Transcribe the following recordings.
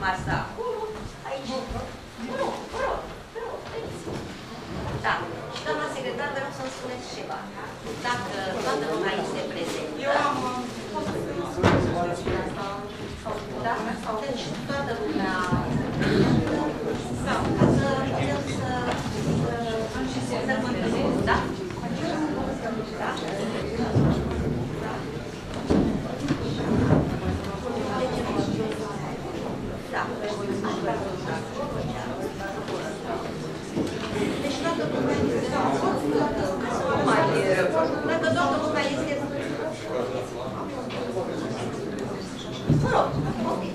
primar stă acolo, aici. Nu, vă rog, da. Și doamna secretar, vă rog să-mi spuneți ceva. Dacă toată lumea este prezentă. Eu am... Da? Deci toată lumea este prezentă. Sau ca să putem să mântâim, da? Da? Da. Deci toată lumea este... Dacă toată lumea este... Mă rog, poftiți.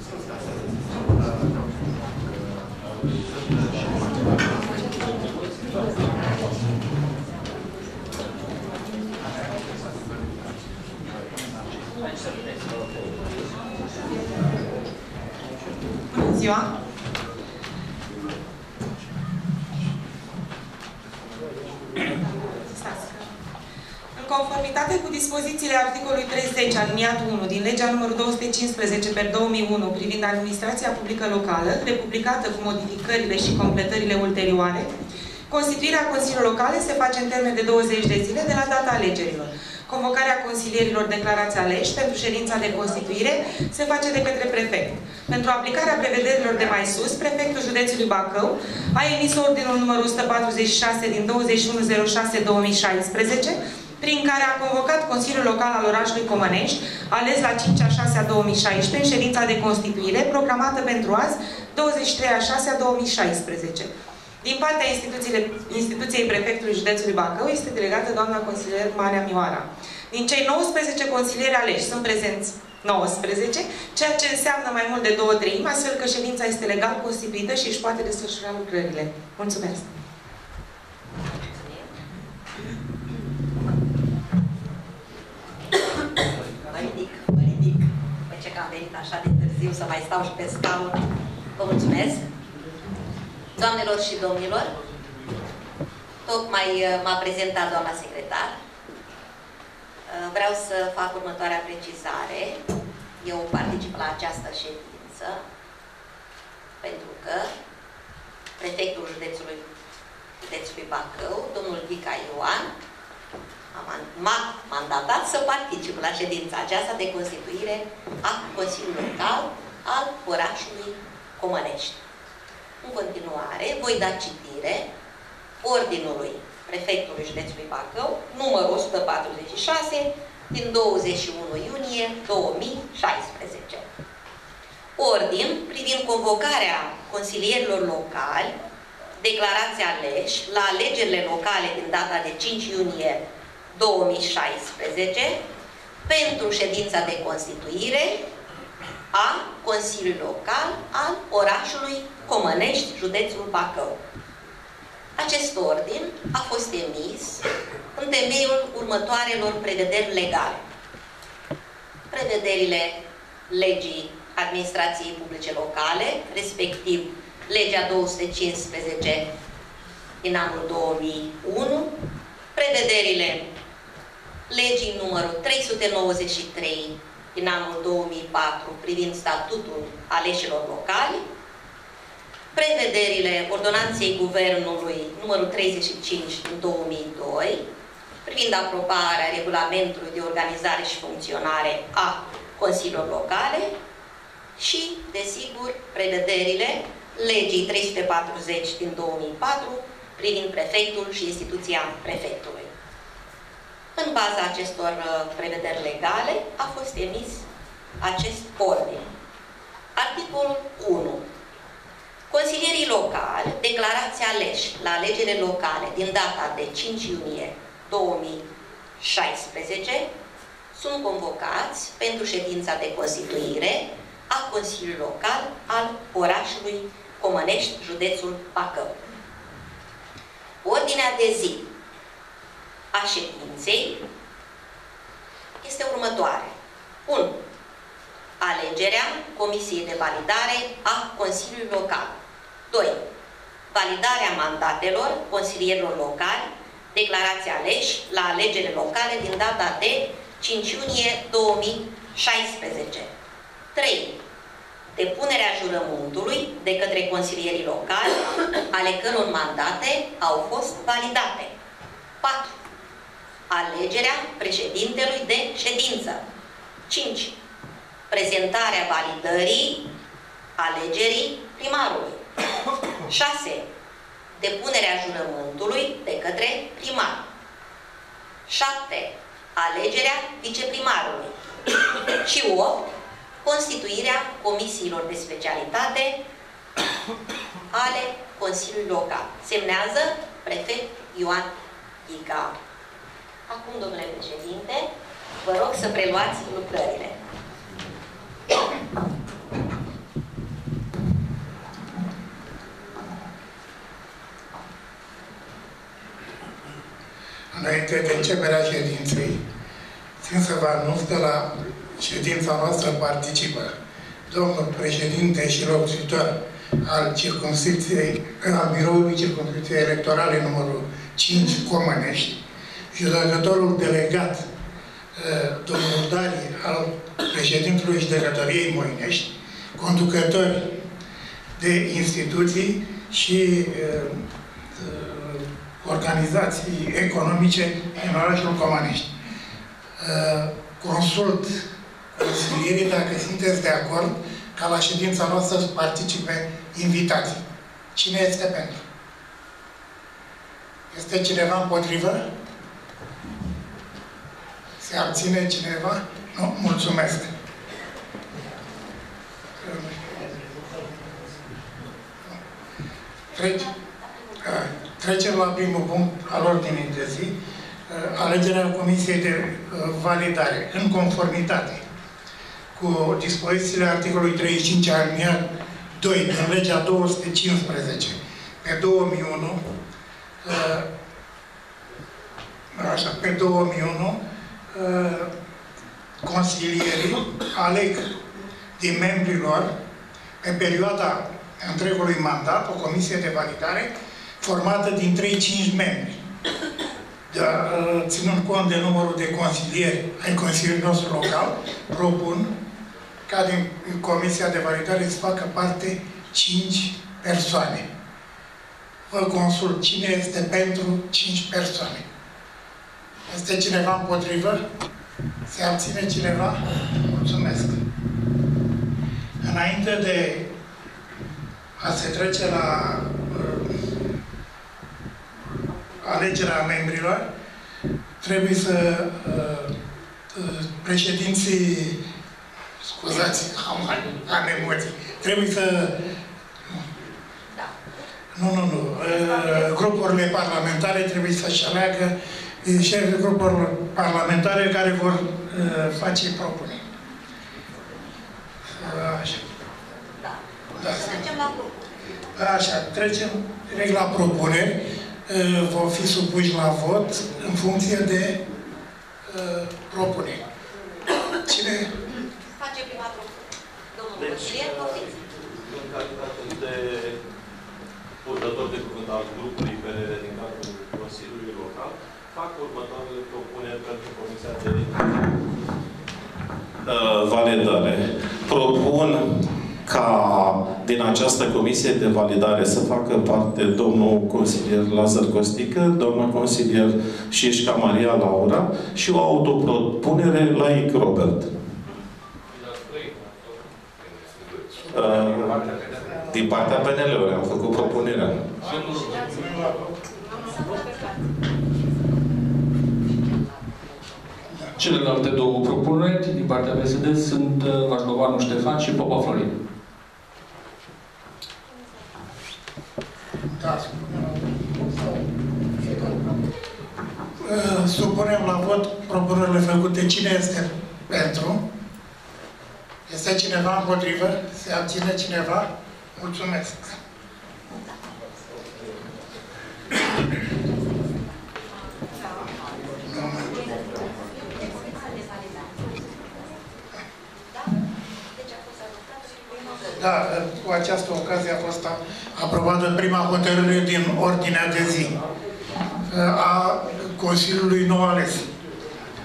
Bună ziua! În conformitate cu dispozițiile articolului 30 aliniatul 1 din legea numărul 215/2001 privind administrația publică locală, republicată cu modificările și completările ulterioare, constituirea Consiliului Locale se face în termen de 20 de zile de la data alegerilor. Convocarea consilierilor declarați aleși pentru ședința de constituire se face de către prefect. Pentru aplicarea prevederilor de mai sus, prefectul județului Bacău a emis ordinul numărul 146 din 21/06/2016, prin care a convocat Consiliul Local al orașului Comănești, ales la 5/6/2016, în ședința de constituire, programată pentru azi, 23/6/2016. Din partea instituției prefectului județului Bacău este delegată doamna consilier Marea Mioara. Din cei 19 consilieri aleși sunt prezenți 19, ceea ce înseamnă mai mult de 2/3, astfel că ședința este legal constituită și își poate desfășura lucrările. Mulțumesc! Mă ridic. Păi ce că am venit așa de târziu să mai stau și pe scaun. Vă mulțumesc! Doamnelor și domnilor, tocmai m-a prezentat doamna secretar. Vreau să fac următoarea precizare. Eu particip la această ședință pentru că prefectul județului Bacău, domnul Vica Ioan, m-a mandatat să particip la ședința aceasta de constituire a Consiliului Local al orașului Comănești. În continuare, voi da citire ordinului prefectului județului Bacău, numărul 146, din 21 iunie 2016. Ordin privind convocarea consilierilor locali, declarați aleși, la alegerile locale din data de 5 iunie 2016, pentru ședința de constituire a Consiliului Local al orașului Comănești, județul Bacău. Acest ordin a fost emis în temeiul următoarelor prevederi legale. Prevederile legii administrației publice locale, respectiv legea 215 din anul 2001, prevederile legii numărul 393 din anul 2004 privind statutul aleșilor locali, prevederile ordonanței Guvernului numărul 35 din 2002 privind aprobarea regulamentului de organizare și funcționare a consiliilor locale și, desigur, prevederile legii 340 din 2004 privind prefectul și instituția prefectului. În baza acestor prevederi legale a fost emis acest ordin. Articolul 1. Consilierii locali, declarați aleși la alegerile locale din data de 5 iunie 2016, sunt convocați pentru ședința de constituire a Consiliului Local al orașului Comănești, județul Bacău. Ordinea de zi a ședinței este următoare. 1. Alegerea Comisiei de Validare a Consiliului Local. 2. Validarea mandatelor consilierilor locali declarați aleși la alegerile locale din data de 5 iunie 2016. 3. depunerea jurământului de către consilierii locali, ale căror mandate au fost validate. 4. Alegerea președintelui de ședință. 5. Prezentarea validării alegerii primarului. 6. Depunerea jurământului de către primar. 7. Alegerea viceprimarului. Și 8. Constituirea comisiilor de specialitate ale Consiliului Local. Semnează prefect Ioan Ghiga. Acum, domnule președinte, vă rog să preluați lucrările. Înainte de începerea ședinței, țin să vă anunț că la ședința noastră participă domnul președinte și locuitor al biroului circumscripției electorale numărul 5 Comănești, judecătorul delegat domnul Dari al președintelui Judecătoriei Moinești, conducători de instituții și organizații economice în orașul Comănești. Consult consilierii dacă sunteți de acord ca la ședința noastră să participe invitații. Cine este pentru? Este cineva împotrivă? Se abține cineva? Nu? Mulțumesc. Trecem la primul punct al ordinii de zi. Alegerea Comisiei de Validare, în conformitate cu dispozițiile articolului 35 alineat 2 din legea 215 pe 2001, pe 2001, consilierii aleg din membrii lor pe perioada întregului mandat o comisie de validare formată din 3-5 membri. Ținând cont de numărul de consilieri ai Consiliului nostru local, propun ca din Comisia de Validare să facă parte 5 persoane. Vă consult cine este pentru 5 persoane. Este cineva împotrivă? Se abține cineva? Mulțumesc. Înainte de a se trece la alegerea membrilor, trebuie să președinții, scuzați, am emoții, trebuie să grupurile parlamentare trebuie să-și aleagă șefii grupurilor parlamentare care vor face propuneri. Așa. Da. Trecem la grupuri. Așa, trecem direct la propuneri. Vor fi supuși la vot în funcție de propuneri. Cine? Face prima propunere. Domnul consilier, poftiți. În calitate de purtător de cuvânt al grupului PNL din cadrul Consiliului Local, fac următoarele propuneri pentru Comisia de Validare. Propun ca din această comisie de validare să facă parte domnul consilier Lazar Costică, doamna consilier Șișca Maria Laura și o autopropunere Laic Robert. Din partea PNL-ului am făcut propunerea. Celelalte două propuneri din partea PSD sunt Vașlovanu Ștefan și Popa Florin. Da, supunem la vot propunerile făcute. Cine este pentru? Este cineva împotrivă? Se abține cineva? Mulțumesc. Da, cu această ocazie a fost aprobată prima hotărâre din ordinea de zi a Consiliului nou ales.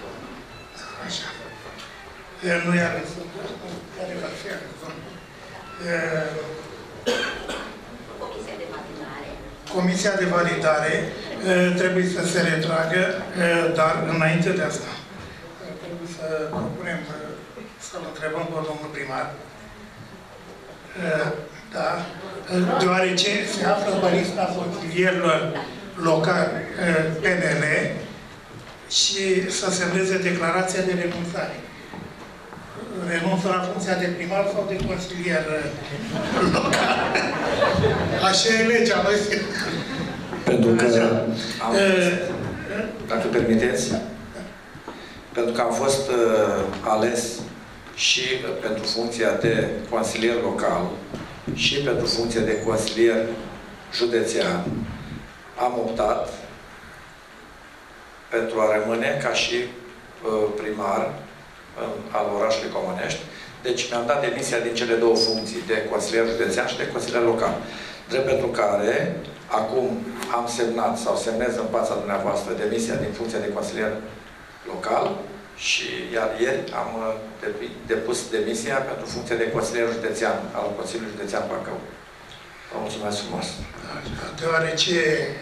Așa. El nu i-a ales. Care va fi ales? Comisia de validare trebuie să se retragă, dar înainte de asta trebuie să propunem să-l întrebăm pe domnul primar. Da? Deoarece se află pe lista consilierilor locali PNL și să semneze declarația de renunțare. Renunță la funcția de primar sau de consilier local. Așa e legea, noi. Pentru că, dacă permiteți, pentru că am fost ales și pentru funcția de consilier local și pentru funcția de consilier județean, am optat pentru a rămâne ca și primar al orașului Comănești. Deci mi-am dat demisia din cele două funcții, de consilier județean și de consilier local. Drept pentru care, acum am semnat sau semnez în fața dumneavoastră demisia din funcția de consilier local și iar ieri am depus demisia pentru funcția de consilier județean al Consiliului Județean Bacău. Vă mulțumesc frumos. Deoarece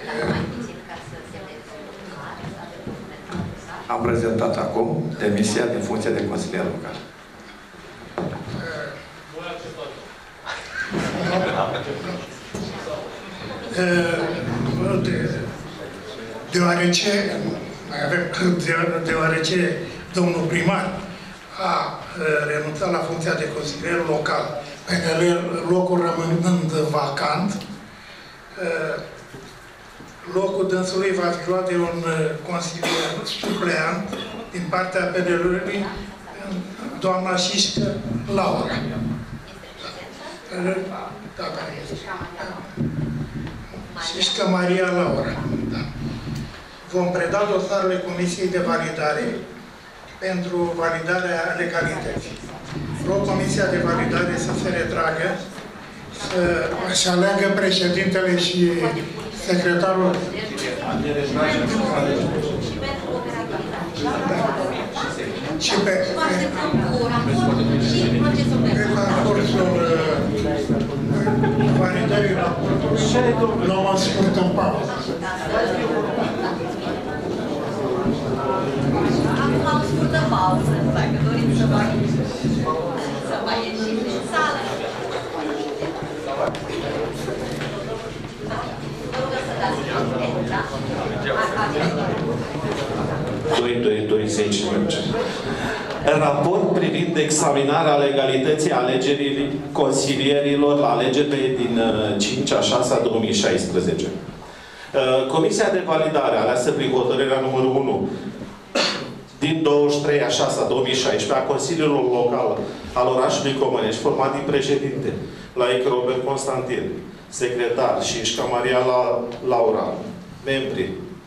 am prezentat acum demisia din funcția de consilier local. Deoarece domnul primar a renunțat la funcția de consilier local, PNL locul rămânând vacant, locul dânsului va fi luat de un consilier supleant din partea PNL-ului, doamna Șișcă Laura. Da, care este? Șișcă Maria Laura. Da. Vom preda dosarele Comisiei de Validare pentru validarea legalității. Rog Comisia de Validare să se retragă, să aleagă președintele și secretarul. Și pe parcursul validării raportului luăm o scurtă pauză. Acum am scurtă pauză, dacă doriți să mai ieșiți din sală. Vă rog să dați bine, da? 2-2-2-10 merge. Raport privind examinarea legalității alegerii consilierilor la alegerile din 5/6/2016. Comisia de validare aleasă prin hotărârea numărul 1 din 23/6/2016 a Consiliului Local al orașului Comănești, format din președinte, Laic Robert Constantin, secretar Șișca Maria Laura, membri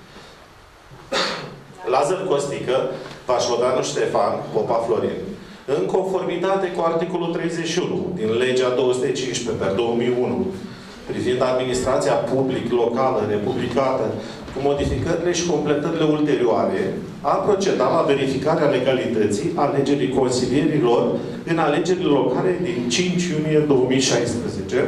Lazar Costică, Vașodanu Ștefan, Popa Florin. În conformitate cu articolul 31 din legea 215/2001 privind administrația public, locală, republicană, cu modificările și completările ulterioare, a procedat la verificarea legalității alegerii consilierilor în alegerile locale din 5 iunie 2016,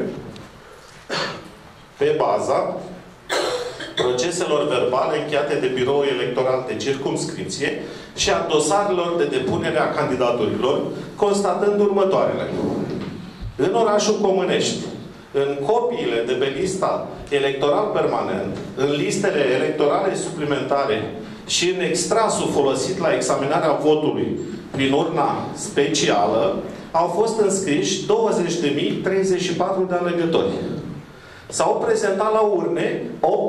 pe baza proceselor verbale încheiate de Biroul Electoral de Circumscripție și a dosarelor de depunere a candidaturilor, constatând următoarele. În orașul Comănești, în copiile de pe lista electoral permanent, în listele electorale suplimentare și în extrasul folosit la examinarea votului prin urna specială, au fost înscriși 20.034 de alegători. S-au prezentat la urne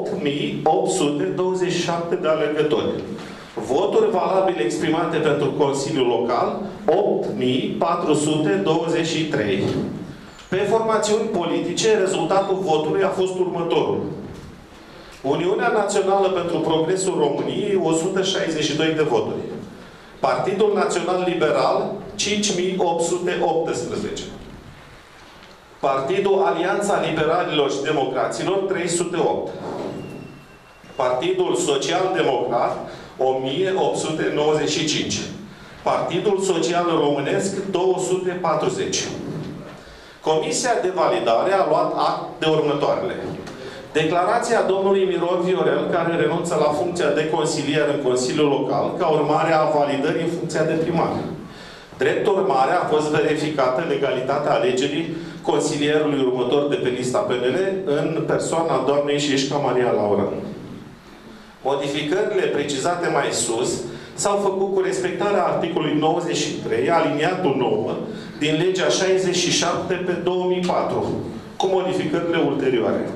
8.827 de alegători. Voturi valabile exprimate pentru Consiliul Local, 8.423. Pe formațiuni politice, rezultatul votului a fost următorul. Uniunea Națională pentru Progresul României, 162 de voturi. Partidul Național Liberal, 5.818. Partidul Alianța Liberalilor și Democraților, 308. Partidul Social Democrat, 1895. Partidul Social Românesc, 240. Comisia de validare a luat act de următoarele. Declarația domnului Miron Viorel, care renunță la funcția de consilier în Consiliul Local, ca urmare a validării în funcția de primar. Drept urmare, a fost verificată legalitatea alegerii consilierului următor de pe lista PNL în persoana doamnei Șișca Maria Laura. Modificările precizate mai sus s-au făcut cu respectarea articolului 93, aliniatul 9, din legea 67 pe 2004, cu modificările ulterioare.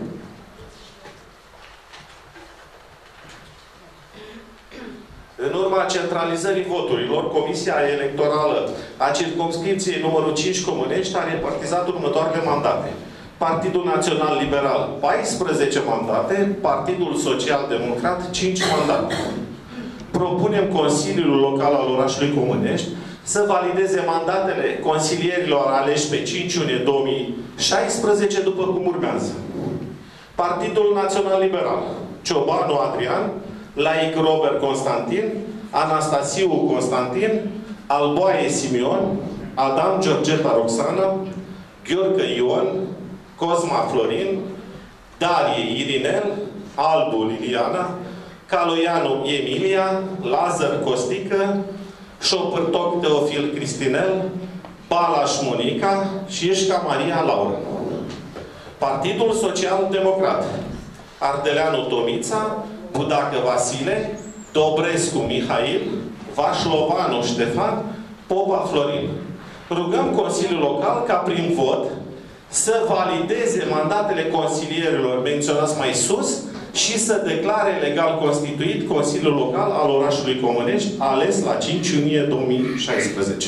În urma centralizării voturilor, Comisia Electorală a circumscripției numărul 5 Comănești a repartizat următoarele mandate. Partidul Național Liberal, 14 mandate, Partidul Social Democrat, 5 mandate. Propunem Consiliul Local al orașului Comănești să valideze mandatele consilierilor aleși pe 5 iunie 2016 după cum urmează. Partidul Național Liberal, Ciobanu Adrian, Laic Robert Constantin, Anastasiu Constantin, Alboaie Simion, Adam Georgeta Roxana, Gheorghe Ion, Cosma Florin, Darie Irinel, Albu Liliana, Caloianu Emilia, Lazar Costică, Șopârtoc Teofil Cristinel, Balaș Monica și Șișca Maria Laura. Partidul Social Democrat, Ardeleanu Tomița, Budacă Vasile, Dobrescu Mihail, Vașlovanu Ștefan, Popa Florin. Rugăm Consiliul Local ca prin vot să valideze mandatele consilierilor menționați mai sus și să declare legal constituit Consiliul Local al orașului Comănești, ales la 5 iunie 2016.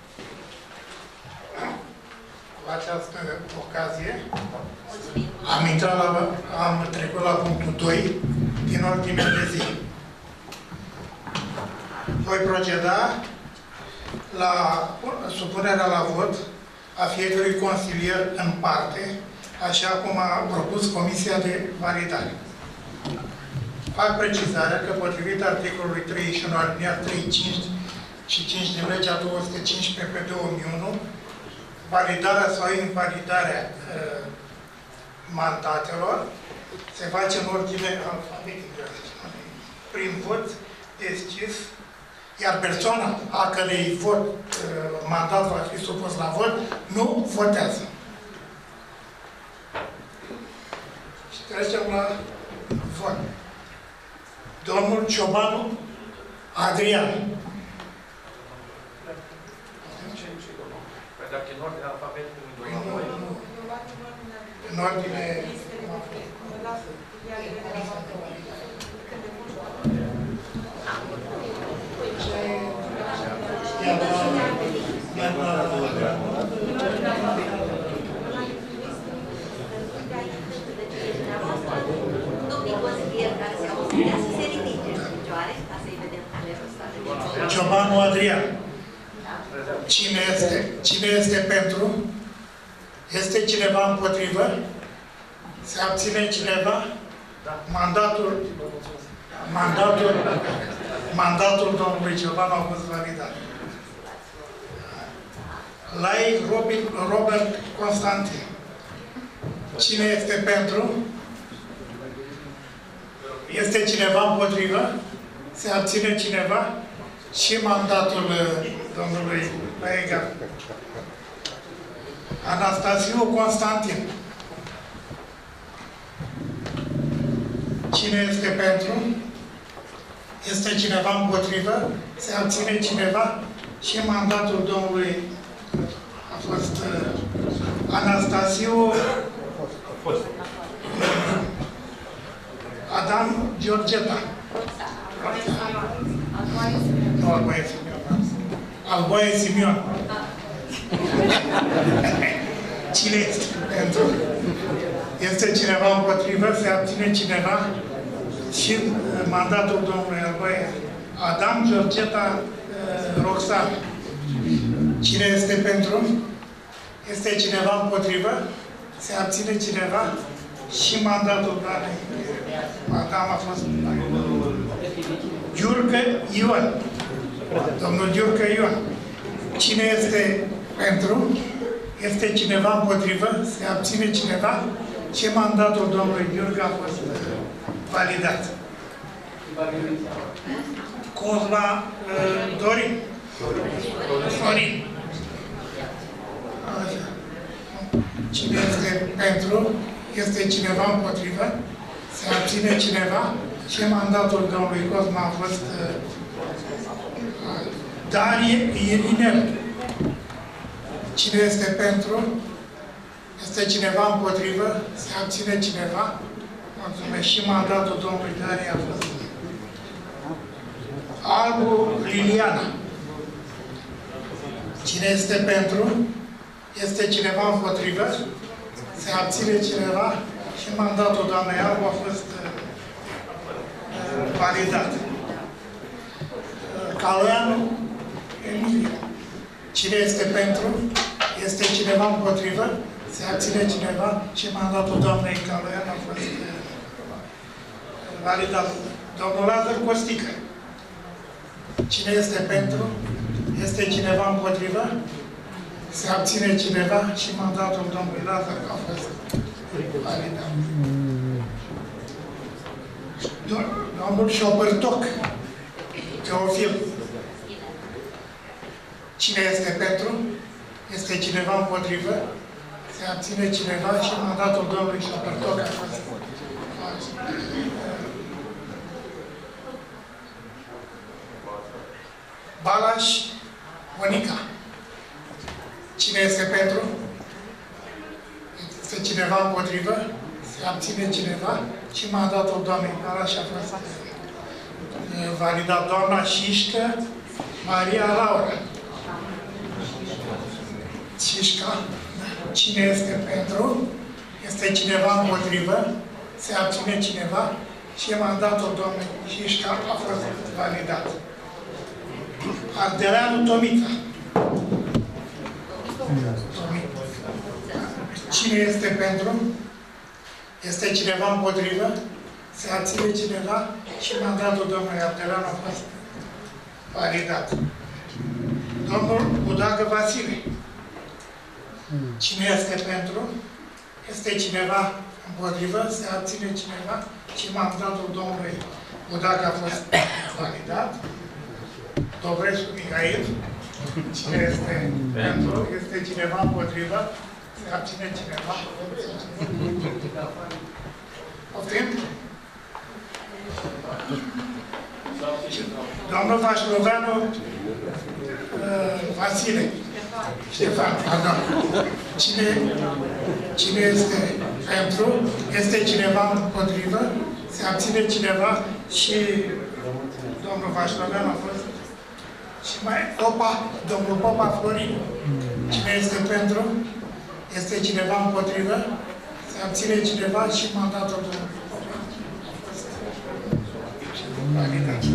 Cu această ocazie am trecut la punctul 2 din ordinea de zi. Voi proceda la supunerea la vot a fiecărui consilier în parte, așa cum a propus Comisia de Validare. Fac precizarea că, potrivit articolului 31 aliniat 3, 5 și 5 din legea 215 pe 2001, validarea sau invalidarea mandatelor se face în ordine alfabetică, prin vot deschis, iar persoana a cărei mandat va fi supus la vot, nu votează. Și trecem la vot. Domnul Ciobanu Adrian. Dacă în ordine alfabetică, în ordine... Ciobanu Adrian. Cine este pentru? Este cineva împotrivă? Se abține cineva? Mandatul domnului Ciobanu a fost validat. Laic Robert Constantin. Cine este pentru? Este cineva împotrivă? Se abține cineva? Și mandatul domnului Laiga. Anastasiu Constantin. Cine este pentru? Este cineva împotrivă? Se abține cineva? Și mandatul domnului a fost Anastasiu Adam Georgeta. Nu, Alboaie Simion. Alboaie Simion. Cine este pentru? Este cineva împotrivă? Se abține cineva? Și mandatul domnului Alboaie Adam Georgeta Roxana. Cine este pentru? Este cineva împotrivă? Se abține cineva? Și mandatul doamnei Adam a fost Gheorghe Ion. Domnul Gheorghe Ion. Cine este pentru? Este cineva împotrivă? Se abține cineva? Ce mandatul domnului Gheorghe a fost validat? Cosma Dorin? Sorin. Cine este pentru? Este cineva împotrivă? Se abține cineva? Ce mandatul domnului Cosma a fost Darie Irinel? Cine este pentru? Este cineva împotrivă? Se abține cineva? Mulțumesc. Și mandatul domnului Darie a fost Albu Liliana. Cine este pentru? Este cineva împotrivă? Se abține cineva? Și mandatul doamnei Albu a fost validat. Caloianu Emilia. Cine este pentru? Este cineva împotrivă? Se abține cineva? Și mandatul doamnei Caloianu a fost validat. Domnul Lazar Costică. Cine este pentru? Este cineva împotrivă? Se abține cineva? Și mandatul domnului Lazar a fost validat. Domnul Șopârtoc Teofil. Cine este pentru? Este cineva împotrivă? Se abține cineva? Și mandatul domnului Șopârtoc a fost Balaș Monica. Cine este pentru? Este cineva împotrivă? Se abține cineva? Și mandatul doamnei Balaș a fost validat. Doamna Șișcă Maria Laura. Șișca. Cine este pentru? Este cineva împotrivă? Se abține cineva? Și mandatul doamnei Șișca a fost validat. Ardeleanu Tomica. Cine este pentru? Este cineva împotrivă? Se abține cineva? Și mandatul domnului Ardeleanu a fost validat. Domnul Budacă Vasile. Cine este pentru? Este cineva împotrivă? Se abține cineva? Și mandatul domnului Budacă a fost validat. Dobrescu Mihail. Cine este pentru? Este cineva împotrivă? Se abține cineva? Poftim? Domnul Vașloveanu Vasile. Ștefan, pardon. Cine este pentru? Este cineva împotrivă? Se abține cineva? Și domnul Vașloveanu a fost. Și mai domnul Popa Florin. Cine este pentru? Este cineva împotrivă? Se abține cineva? Și mandatul domnului Popa a fost validat.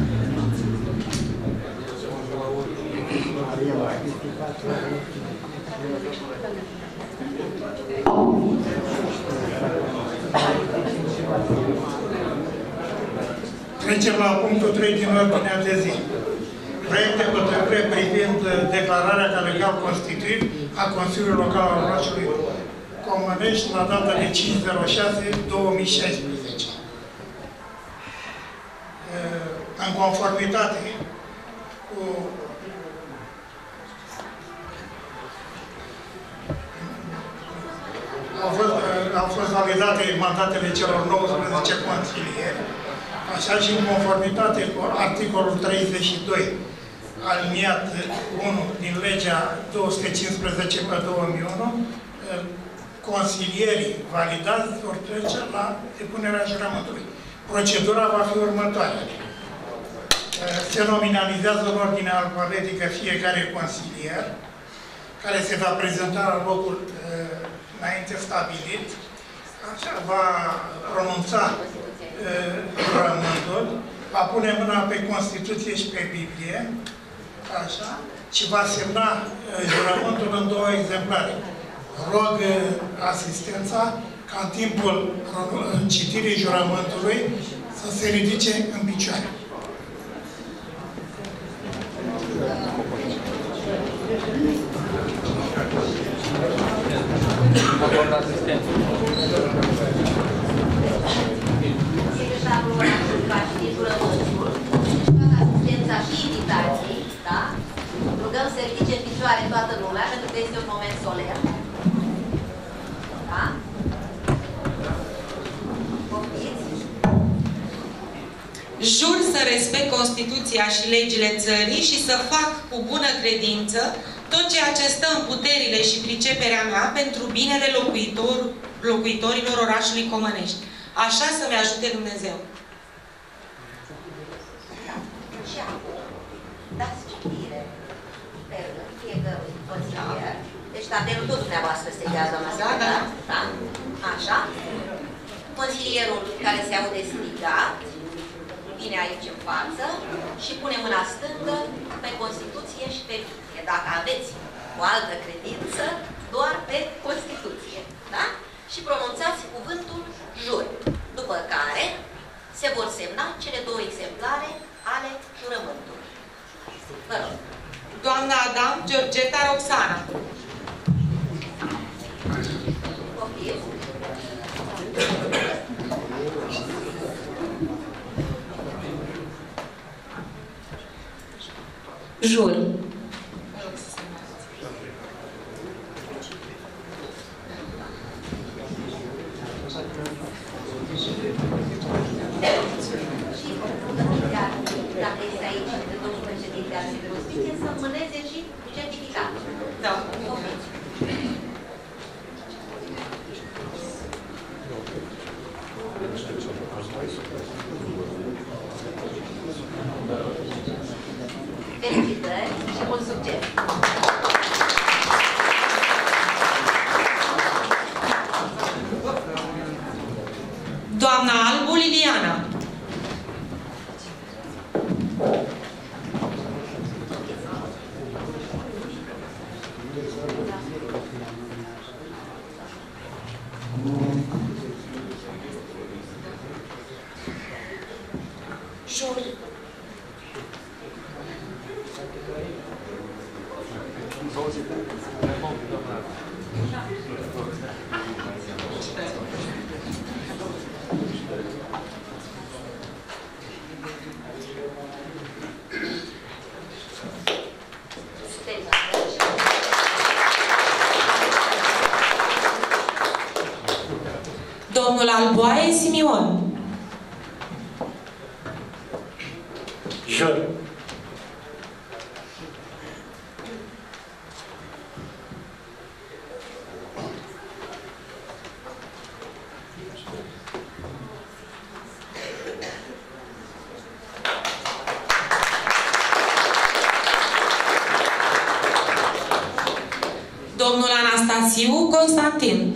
Trecem la punctul 3 din ordinea de zi. Proiect de hotărâre privind declararea ca legal constituit a Consiliului Local al orașului Comănești la data de 5/06/2016. În conformitate cu au fost validate mandatele celor 19 consilieri, așa și în conformitate cu articolul 32, aliniat 1 din legea 215/2001, consilierii validați vor trece la depunerea jurământului. Procedura va fi următoarea. Se nominalizează în ordine alfabetică fiecare consilier, care se va prezenta la locul înainte stabilit, așa, va pronunța jurământul, va pune mâna pe Constituție și pe Biblie, așa, și va semna jurământul în 2 exemplare. Rog asistența ca în timpul citirii jurământului să se ridice în picioare. Thank you. cer asistență. Secretarul orașului va citi jurământul, asistența și invitații, da? Rugăm să ridice în picioare toată lumea, pentru că este un moment solemn. Da? Poftiți? Jur să respect Constituția și legile țării și să fac cu bună credință tot ceea ce stă în puterile și priceperea mea pentru binele locuitorilor orașului Comănești. Așa să-mi ajute Dumnezeu. Și acum, dați citire pe rând fiecărui consilier. Deci tabelul tot dumneavoastră strigați, doamna secretar. Da? Așa. Consilierul care se aude strigat vine aici în față și pune mâna stângă pe Constituție și pe Biblie. Dacă aveți o altă credință, doar pe Constituție. Da? Și pronunțați cuvântul jur. După care se vor semna cele două exemplare ale jurământului. Vă rog. Doamna Adam Georgeta Roxana. Poftiți. Jur. Dacă este aici, domnul președinte al Justiției, să mâneze și certificatul. Da. Felicitări și mult succes! Doamna Albu Liliana. Jur. Domnul Alboaie Simion. Jur. Domnul Anastasiu Constantin.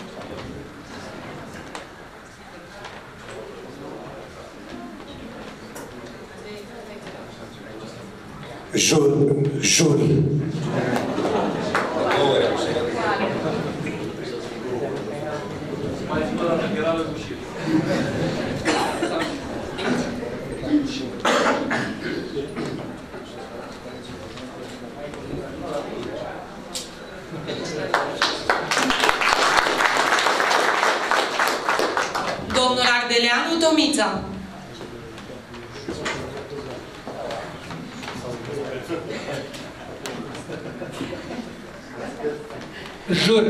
Jur. Domnul Ardeleanu Tomița. Jur.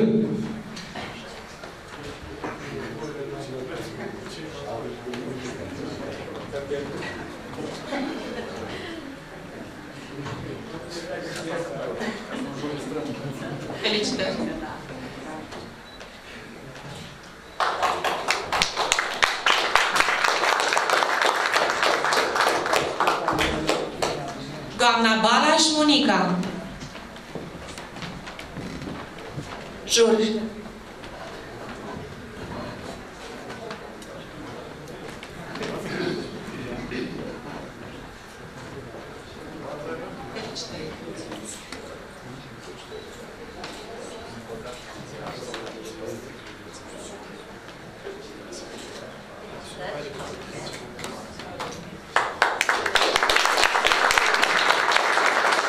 Felicitări. Doamna Balaș Monica. Jur.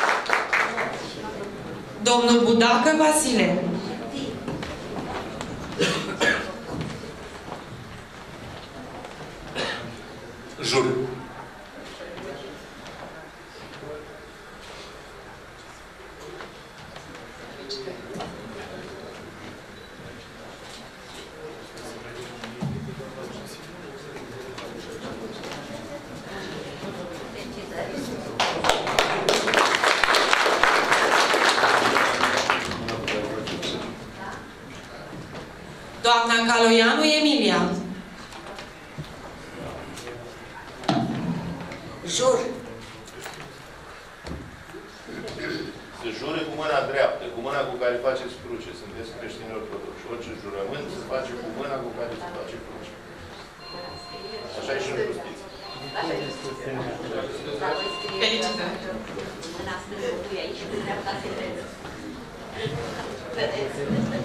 Domnul Budacă Vasile. Jur. Doamna Caloianu Emilia. Jur. Se jure cu mâna dreaptă, cu mâna cu care faceți cruce. Sunteți creștini ortodoxi. Orice jurământ se face cu mâna cu care se face cruce. Așa e și în justiție. Felicitări. Mâna stângă pui aici, cu dreapta se vede. Vedeți?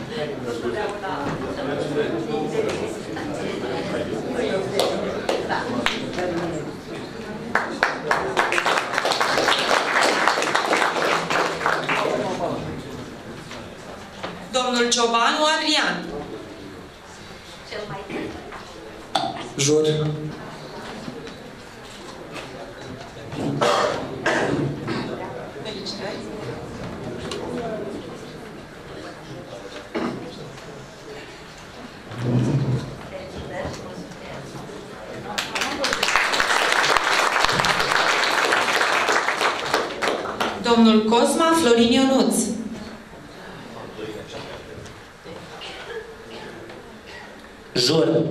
Domnul Ciobanu Adrian. Cel mai tânăr. Jur. Felicitări. Domnul Cosma Florin Ionuț. Jur.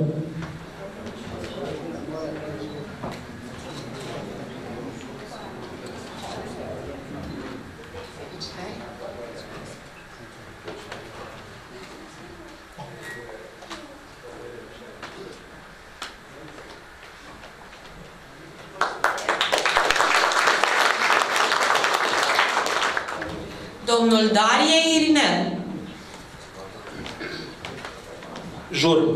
Domnul Darie Irinel. Jur.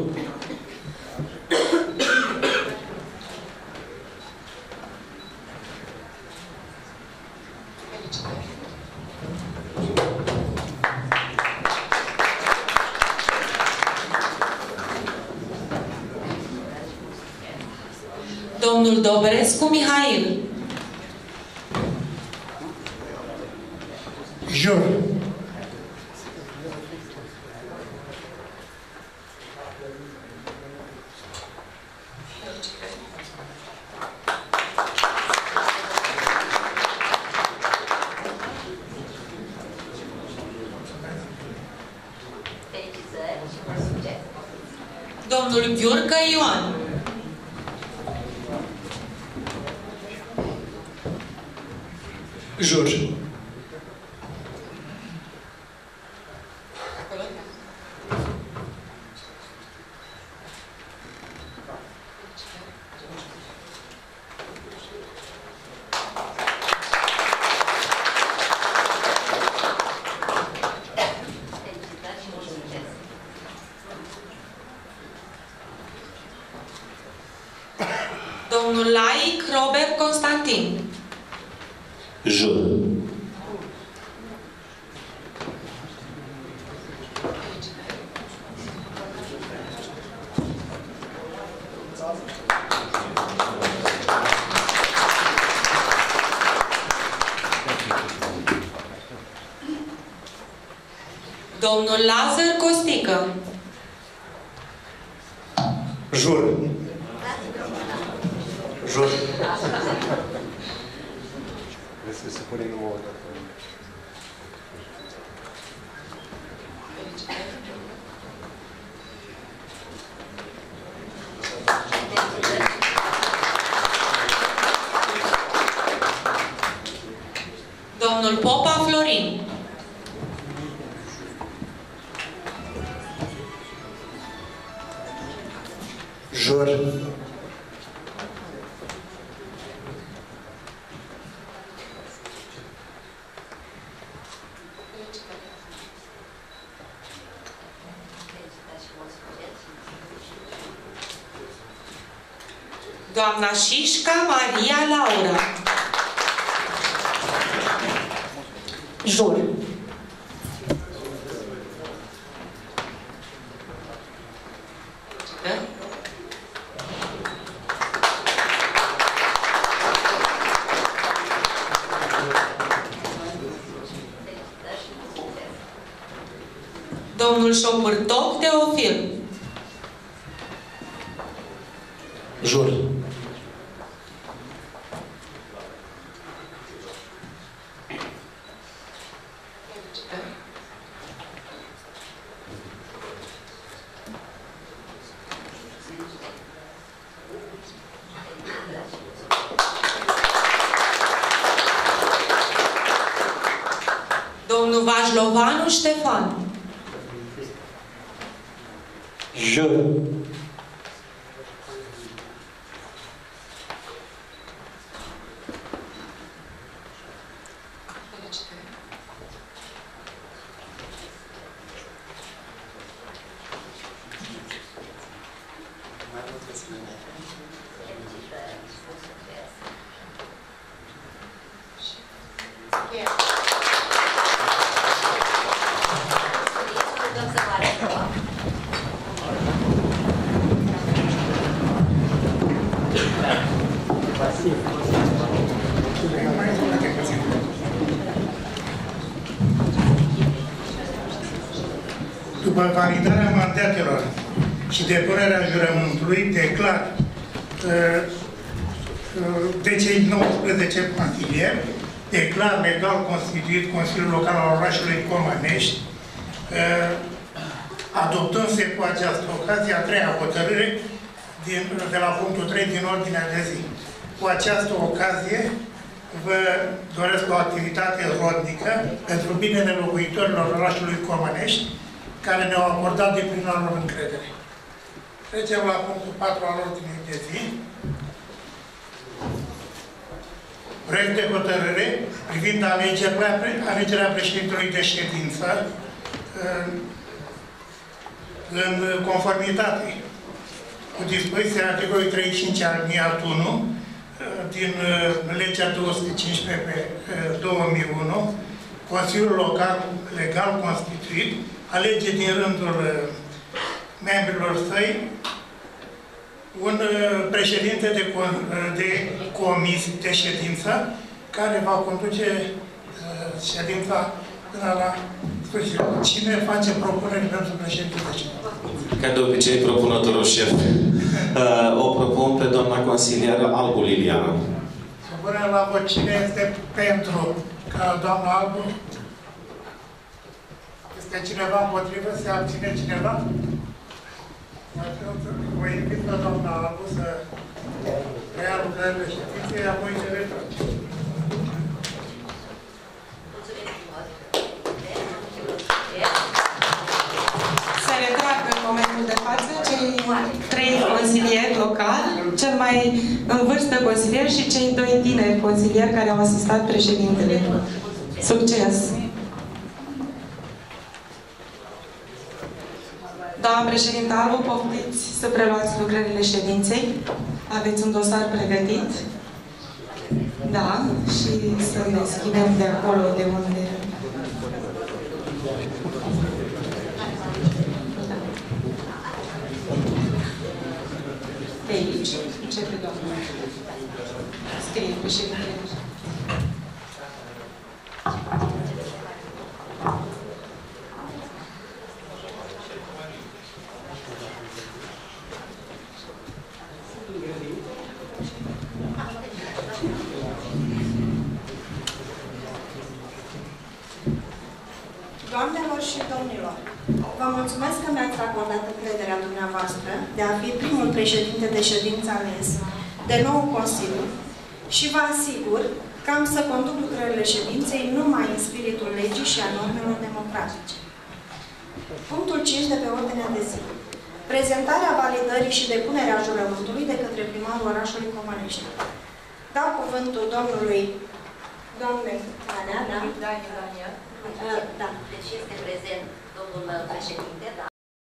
Domnul Dobrescu Mihail. Jur. Felicitări și mult succes! Domnul Ghiurcă Ioan. Jur. Felicitări și mult succes! Domnul Laic Robert Constantin. Jur. Domnul Lazar Costică. Jur. Jur. Se pune numai o dată. Domnul Popa Florin. Jur. Doamna Șișca Maria Laura. Jur. Șopârtoc Teofil. Jur. Domnul Vajlovanu Ștefan. Jur. După validarea mandatelor și depunerea jurământului, declar de cei 19 consilieri, declar legal constituit Consiliul Local al orașului Comănești, adoptându-se cu această ocazie a treia hotărâre de la punctul 3 din ordinea de zi. Cu această ocazie vă doresc o activitate rodnică pentru binele locuitorilor orașului Comănești, care ne-au acordat de plina lor încredere. Trecem la punctul 4 al ordinii de zi. Proiect de hotărâre privind alegerea președintelui de ședință în conformitate cu dispoziția articolului 35 aliniat 1 din legea 215 pe 2001, Consiliul Local legal constituit alege din rândul membrilor săi un președinte de comisie de ședință care va conduce ședința până la sfârșit. Cine face propuneri pentru președinte de ședință? Ca de obicei, propunătorul șef. O propun pe doamna consilieră Albu Liliana. Supunem la vot. Cine este pentru ca doamna Albu? Este cineva împotrivă? Se abține cineva? Vă invit pe doamna Albu să preia lucrările ședinței, apoi se retrage. Se retrag în momentul de față cei 3 consilieri locali, cel mai în vârstă consilier și cei 2 tineri consilieri care au asistat președintele. Succes! Doamna președintă Albu, poftiți să preluați lucrările ședinței. Aveți un dosar pregătit? Da, și să deschidem de acolo de unde... De aici. Începe, doamna. Scrie președintele. Doamnelor și domnilor, vă mulțumesc că mi-ați acordat încrederea dumneavoastră de a fi primul președinte de ședință ales de nou Consiliu și vă asigur că am să conduc lucrările ședinței numai în spiritul legii și a normelor democratice. Punctul 5 de pe ordinea de zi. Prezentarea validării și depunerea jurământului de către primarul orașului Comănești. Dau cuvântul domnului Danea, da? Da. Deci este prezent domnul președinte, da?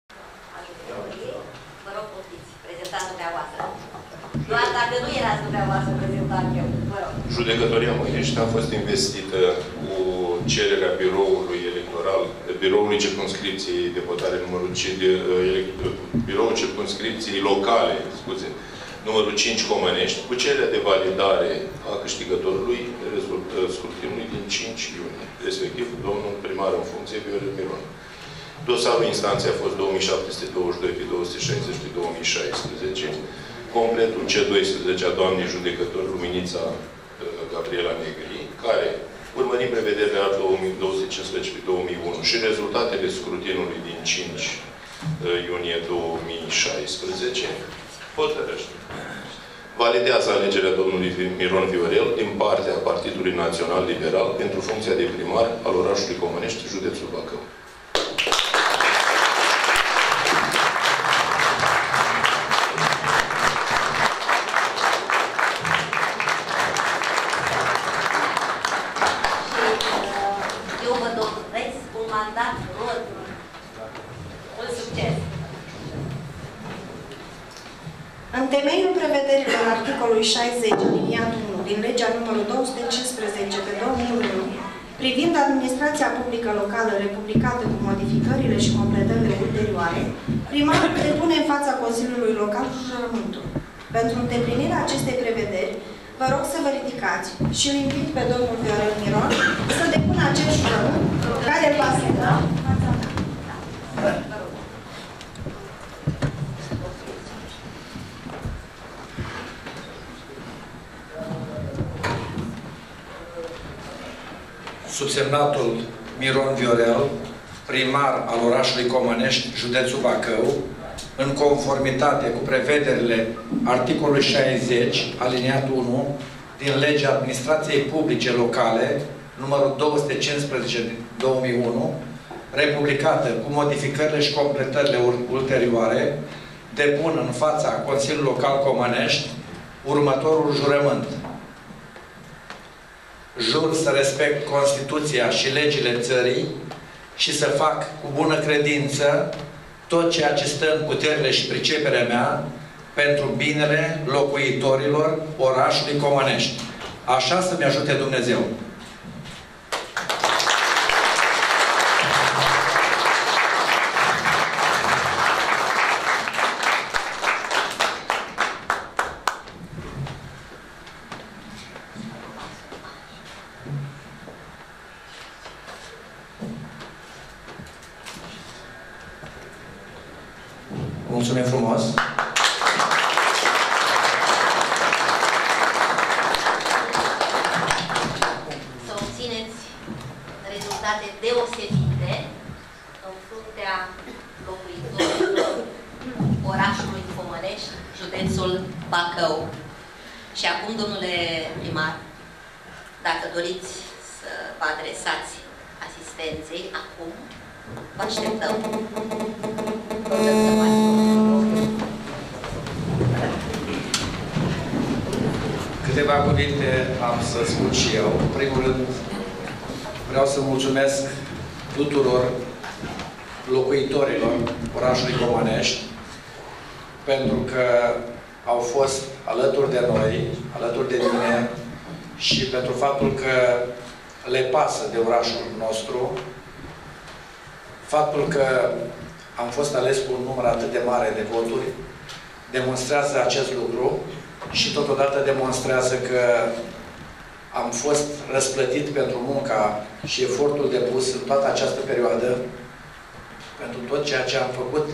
Vă rog, poftiți, prezentați dumneavoastră. Doar dacă nu erați dumneavoastră prezentat eu, vă rog. Judecătoria Mănești a fost investită cu cererea biroului electoral, biroului circumscripției de votare numărul 5, biroul circumscripției locale, scuze, numărul 5 Comănești, cu cererea de validare a câștigătorului scrutinului din 5 iunie, respectiv domnul primar în funcție, Viorel Miron. Dosarul instanței a fost 2722 pe 260 pe 2016. Completul C12 a doamnei judecător Luminița Gabriela Negri, care, urmărind prevederile al 215 pe 2001 și rezultatele scrutinului din 5 iunie 2016, hotărăște. Validează alegerea domnului Miron Viorel din partea Partidului Național Liberal pentru funcția de primar al orașului Comănești, județul Bacău. Eu vă doresc un mandat rodnic. Mult succes! În temeiul prevederilor articolului 60 aliniatul 1 din legea numărul 215 pe 2001 privind administrația publică locală republicată cu modificările și completările ulterioare, primarul depune în fața Consiliului Local jurământul. Pentru îndeplinirea acestei prevederi, vă rog să vă ridicați și îl invit pe domnul Viorel Miron să depună acest jurământ care îl va semna. Subsemnatul Miron Viorel, primar al orașului Comănești, județul Bacău, în conformitate cu prevederile articolului 60, aliniatul 1, din legea Administrației Publice Locale, numărul 215 din 2001, republicată cu modificările și completările ulterioare, depun în fața Consiliului Local Comănești următorul jurământ. Jur să respect Constituția și legile țării și să fac cu bună credință tot ceea ce stă în puterile și priceperea mea pentru binele locuitorilor orașului Comănești. Așa să-mi ajute Dumnezeu. Mulțumim frumos! Să obțineți rezultate deosebite în fruntea locuitorilor orașului Comănești, județul Bacău. Și acum, domnule primar, dacă doriți să vă adresați asistenței, acum vă așteptăm. Câteva cuvinte am să spun și eu. În primul rând, vreau să mulțumesc tuturor locuitorilor orașului Comănești pentru că au fost alături de noi, alături de mine și pentru faptul că le pasă de orașul nostru. Faptul că am fost ales cu un număr atât de mare de voturi demonstrează acest lucru și totodată demonstrează că am fost răsplătit pentru munca și efortul depus în toată această perioadă, pentru tot ceea ce am făcut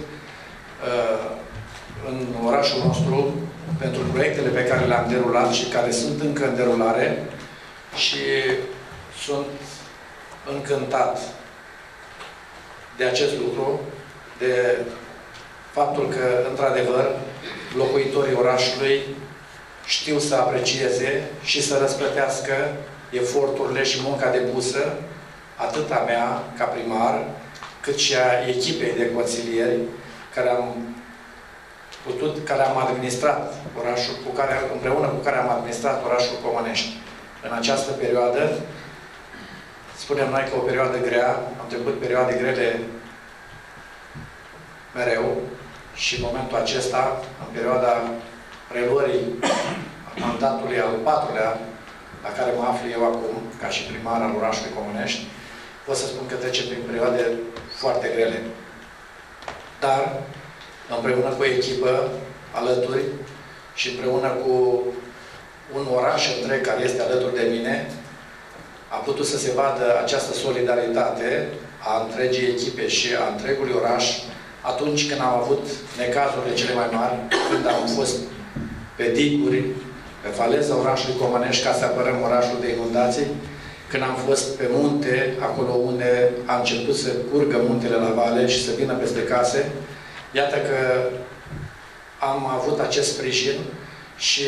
în orașul nostru, pentru proiectele pe care le-am derulat și care sunt încă în derulare și sunt încântat de acest lucru, de faptul că, într-adevăr, locuitorii orașului știu să aprecieze și să răsplătească eforturile și munca depusă, atât a mea, ca primar, cât și a echipei de consilieri care am administrat orașul, împreună cu care am administrat orașul Comănești. În această perioadă, spunem noi că o perioadă grea, am trecut perioade grele mereu și în momentul acesta, în perioada preluării mandatului al 4-lea, la care mă aflu eu acum, ca și primar al orașului Comănești, pot să spun că trece prin perioade foarte grele. Dar, împreună cu o echipă alături și împreună cu un oraș întreg care este alături de mine, a putut să se vadă această solidaritate a întregii echipe și a întregului oraș atunci când am avut necazurile cele mai mari, când am fost pe diguri, pe faleza orașului Comănești ca să apărăm orașul de inundații, când am fost pe munte, acolo unde a început să curgă muntele la vale și să vină peste case. Iată că am avut acest sprijin și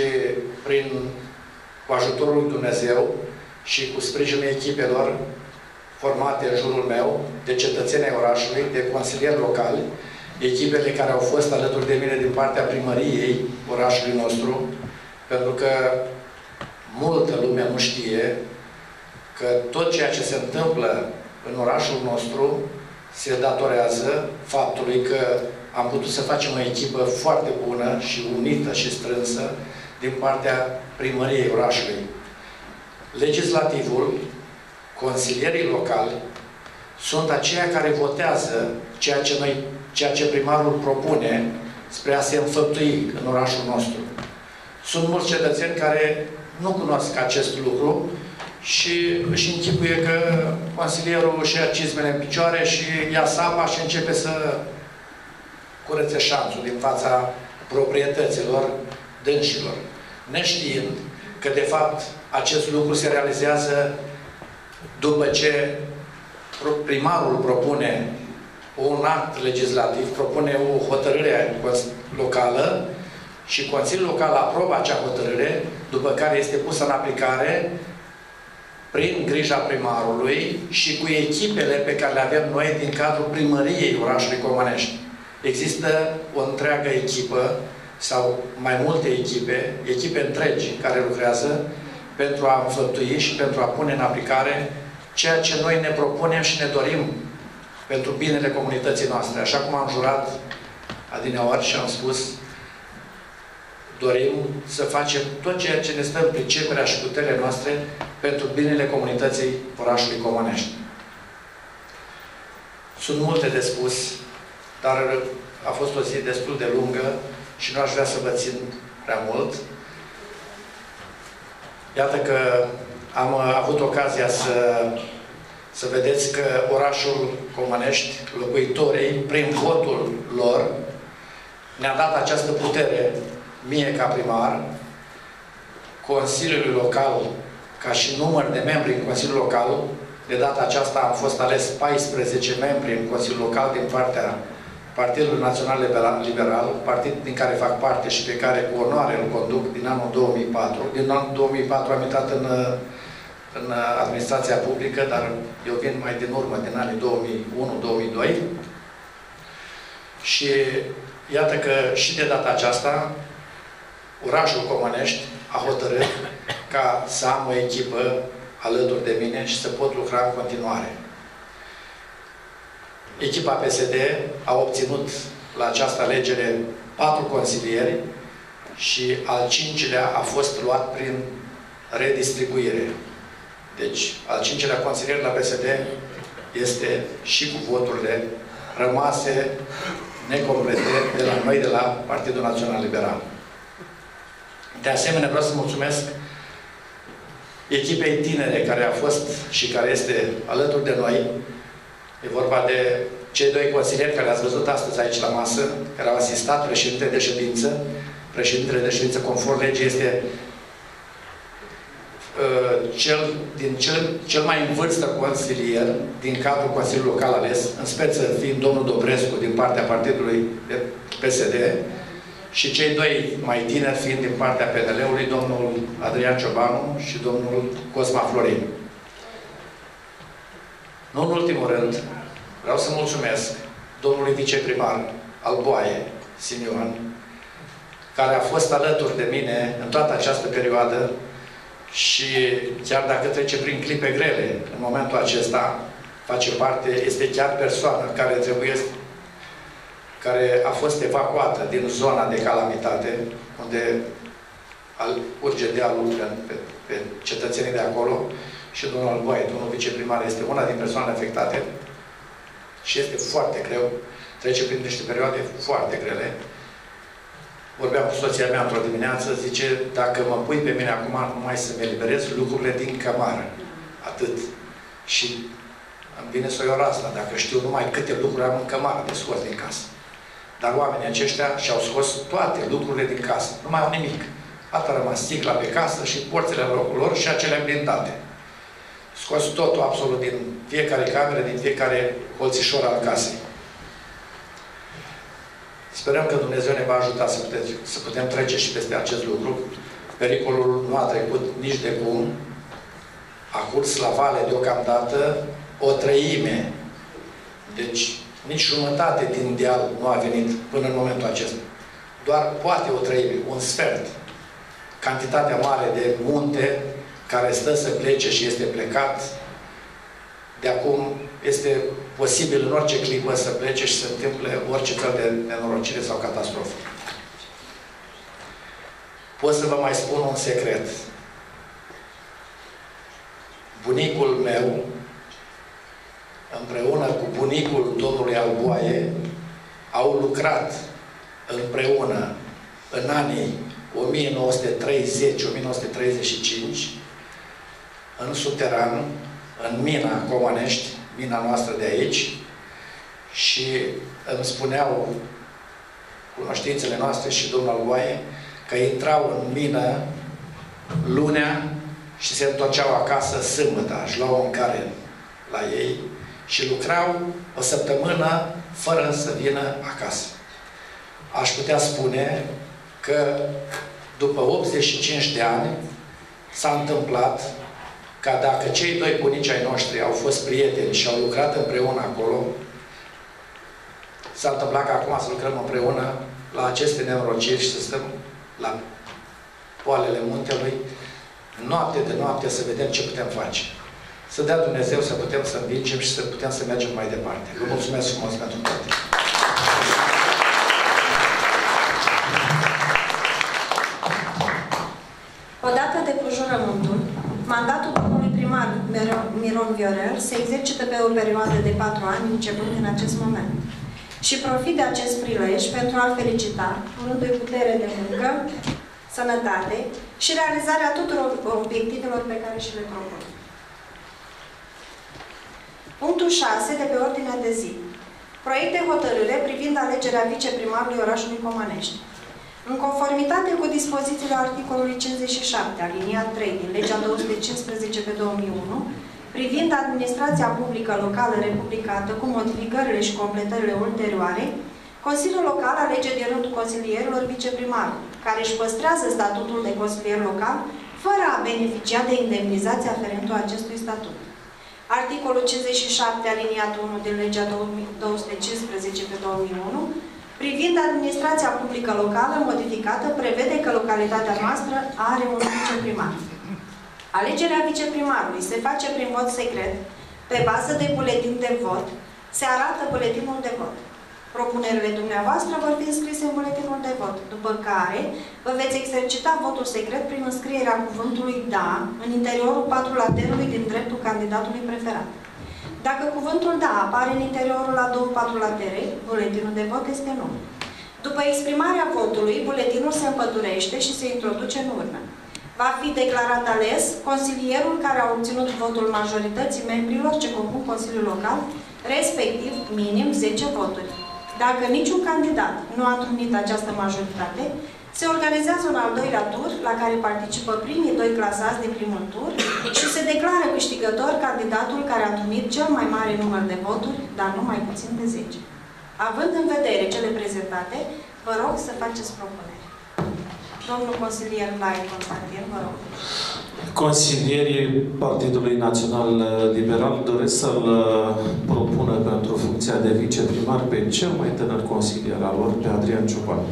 cu ajutorul lui Dumnezeu și cu sprijinul echipelor formate în jurul meu, de cetățenii orașului, de consilieri locali, echipele care au fost alături de mine din partea primăriei orașului nostru, pentru că multă lume nu știe că tot ceea ce se întâmplă în orașul nostru se datorează faptului că am putut să facem o echipă foarte bună și unită și strânsă din partea primăriei orașului. Legislativul, consilierii locali, sunt aceia care votează ceea ce primarul propune spre a se înfăptui în orașul nostru. Sunt mulți cetățeni care nu cunosc acest lucru și își închipuie că consilierul își ia cizmele în picioare și ia sapa și începe să curețe șanțul din fața proprietăților dânșilor. Neștiind că, de fapt, acest lucru se realizează după ce primarul propune un act legislativ, propune o hotărâre locală și Consiliul Local aprobă acea hotărâre, după care este pusă în aplicare prin grija primarului și cu echipele pe care le avem noi din cadrul primăriei orașului Comănești. Există o întreagă echipă sau mai multe echipe întregi care lucrează pentru a înfăptui și pentru a pune în aplicare ceea ce noi ne propunem și ne dorim pentru binele comunității noastre. Așa cum am jurat adineaori și am spus, dorim să facem tot ceea ce ne stă în priceperea și puterile noastre pentru binele comunității orașului Comănești. Sunt multe de spus, dar a fost o zi destul de lungă și nu aș vrea să vă țin prea mult. Iată că am avut ocazia să vedeți că orașul Comănești, locuitorii, prin votul lor, ne-a dat această putere mie ca primar, Consiliului Local, ca și număr de membri în Consiliul Local. De data aceasta am fost ales 14 membri în Consiliul Local din partea Partidului Național Liberal, partid din care fac parte și pe care cu onoare îl conduc din anul 2004. Din anul 2004 am intrat în administrația publică, dar eu vin mai din urmă, din anii 2001-2002. Și iată că și de data aceasta orașul Comănești a hotărât ca să am o echipă alături de mine și să pot lucra în continuare. Echipa PSD a obținut la această alegere 4 consilieri și al 5-lea a fost luat prin redistribuire. Deci, al 5-lea consilier la PSD este și cu voturile rămase necomplete de la noi, de la Partidul Național Liberal. De asemenea, vreau să mulțumesc echipei tinere care a fost și care este alături de noi. E vorba de cei 2 consilieri care ați văzut astăzi aici la masă, care au asistat președintele de ședință. Președintele de ședință, conform legii, este cel mai în vârstă consilier din cadrul Consiliului Local ales, în speță fiind domnul Dobrescu din partea partidului PSD și cei 2 mai tineri fiind din partea PNL-ului, domnul Adrian Ciobanu și domnul Cosma Florin. Nu în ultimul rând, vreau să mulțumesc domnului viceprimar Alboaie Simion, care a fost alături de mine în toată această perioadă și chiar dacă trece prin clipe grele în momentul acesta, face parte, este chiar persoana care a fost evacuată din zona de calamitate, unde urge dealul pe cetățenii de acolo, și domnul Alboaie, domnul viceprimar, este una din persoanele afectate și este foarte greu, trece prin niște perioade foarte grele. Vorbeam cu soția mea într-o dimineață, zice, dacă mă pui pe mine acum numai să-mi eliberez lucrurile din cămară. Atât. Și Îmi vine să o iau asta, dacă știu numai câte lucruri am în cămară de scos din casă. Dar oamenii aceștia și-au scos toate lucrurile din casă. Nu mai au nimic. Atât a rămas sticla pe casă și porțile la locul lor și acele blindate. Scos totul absolut din fiecare cameră, din fiecare colțișor al casei. Sperăm că Dumnezeu ne va ajuta să putem trece și peste acest lucru. Pericolul nu a trecut nici de cum. A curs la vale deocamdată o treime. Deci nici jumătate din deal nu a venit până în momentul acesta. Doar poate o treime, un sfert. Cantitatea mare de munte care stă să plece și este plecat, de acum este posibil în orice clipă să plece și să întâmple orice fel de nenorocire sau catastrofă. Pot să vă mai spun un secret. Bunicul meu, împreună cu bunicul domnului Alboaie, au lucrat împreună în anii 1930-1935 în suteran, în mina Comanești, mina noastră de aici, și îmi spuneau cunoștințele noastre și domnul Alboaie că intrau în mină lunea și se întorceau acasă sâmbătă. Își luau mâncare la ei și lucrau o săptămână fără să vină acasă. Aș putea spune că după 85 de ani s-a întâmplat ca dacă cei doi bunici ai noștri au fost prieteni și au lucrat împreună acolo, s-a întâmplat ca acum să lucrăm împreună la aceste nenorociri și să stăm la poalele muntelui, noapte de noapte, să vedem ce putem face. Să dea Dumnezeu să putem să învingem și să putem să mergem mai departe. Vă mulțumesc frumos pentru toate. Odată de cu jurământul, mandatul domnului primar Miron Viorel se exercită pe o perioadă de 4 ani, începând din acest moment. Și profit de acest prilej pentru a-l felicita, urându-i putere de muncă, sănătate și realizarea tuturor obiectivelor pe care și le propun. Punctul 6 de pe ordinea de zi. Proiect de hotărâre privind alegerea viceprimarului orașului Comanești. În conformitate cu dispozițiile articolului 57, aliniat 3 din legea 215 pe 2001, privind administrația publică locală republicată cu modificările și completările ulterioare, Consiliul Local alege din rândul consilierilor viceprimarul, care își păstrează statutul de consilier local, fără a beneficia de indemnizația aferentă acestui statut. Articolul 57, aliniat 1 din legea 215 pe 2001, privind administrația publică locală modificată, prevede că localitatea noastră are un viceprimar. Alegerea viceprimarului se face prin vot secret, pe bază de buletin de vot, se arată buletinul de vot. Propunerile dumneavoastră vor fi înscrise în buletinul de vot, după care vă veți exercita votul secret prin înscrierea cuvântului da în interiorul patrulaterului din dreptul candidatului preferat. Dacă cuvântul da apare în interiorul a 2 patrulatere, buletinul de vot este nul. După exprimarea votului, buletinul se împăturește și se introduce în urnă. Va fi declarat ales consilierul care a obținut votul majorității membrilor ce compun Consiliul Local, respectiv minim 10 voturi. Dacă niciun candidat nu a întrunit această majoritate, se organizează un al doilea tur, la care participă primii 2 clasați din primul tur și se declară câștigător candidatul care a întrunit cel mai mare număr de voturi, dar nu mai puțin de 10. Având în vedere cele prezentate, vă rog să faceți propuneri. Domnul consilier Laie Constantin, vă rog. Consilierii Partidului Național Liberal doresc să-l propună pentru funcția de viceprimar pe cel mai tânăr consilier al lor, pe Adrian Ciupan.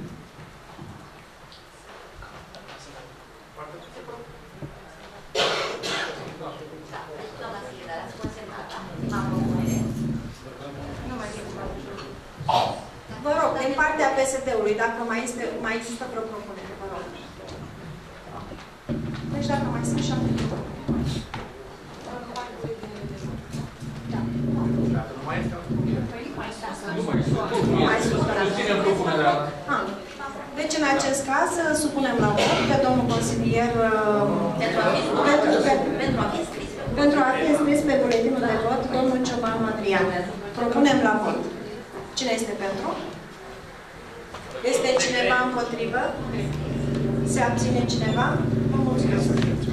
Vă rog, din partea PSD-ului, dacă mai există vreo propunere, vă rog. Deci dacă mai sunt 7 propuneri. Da. Dacă nu mai este, nu mai sunt. Deci, în acest caz, supunem la vot pe domnul consilier pentru a fi scris. Pentru a fi înscris pe buletinul de vot, domnul Ciobanu Adrian. Propunem la vot. Cine este pentru? Este cineva împotrivă? Se abține cineva? Vă mulțumesc.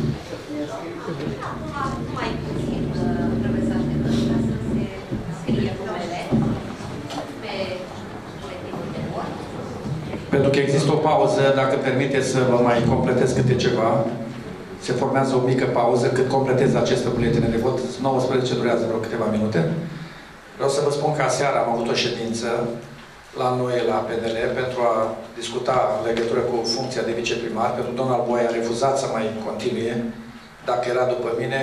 Mai puțin trebuie să așteptăm ca să se scrie numele pe buletinul de vot. Pentru că există o pauză, dacă permiteți să vă mai completez câte ceva, se formează o mică pauză cât completez aceste buletine de vot. 19 durează vreo câteva minute. Vreau să vă spun că aseară am avut o ședință la noi, la PNL, pentru a discuta în legătură cu funcția de viceprimar, pentru că domnul Alboia a refuzat să mai continue. Dacă era după mine,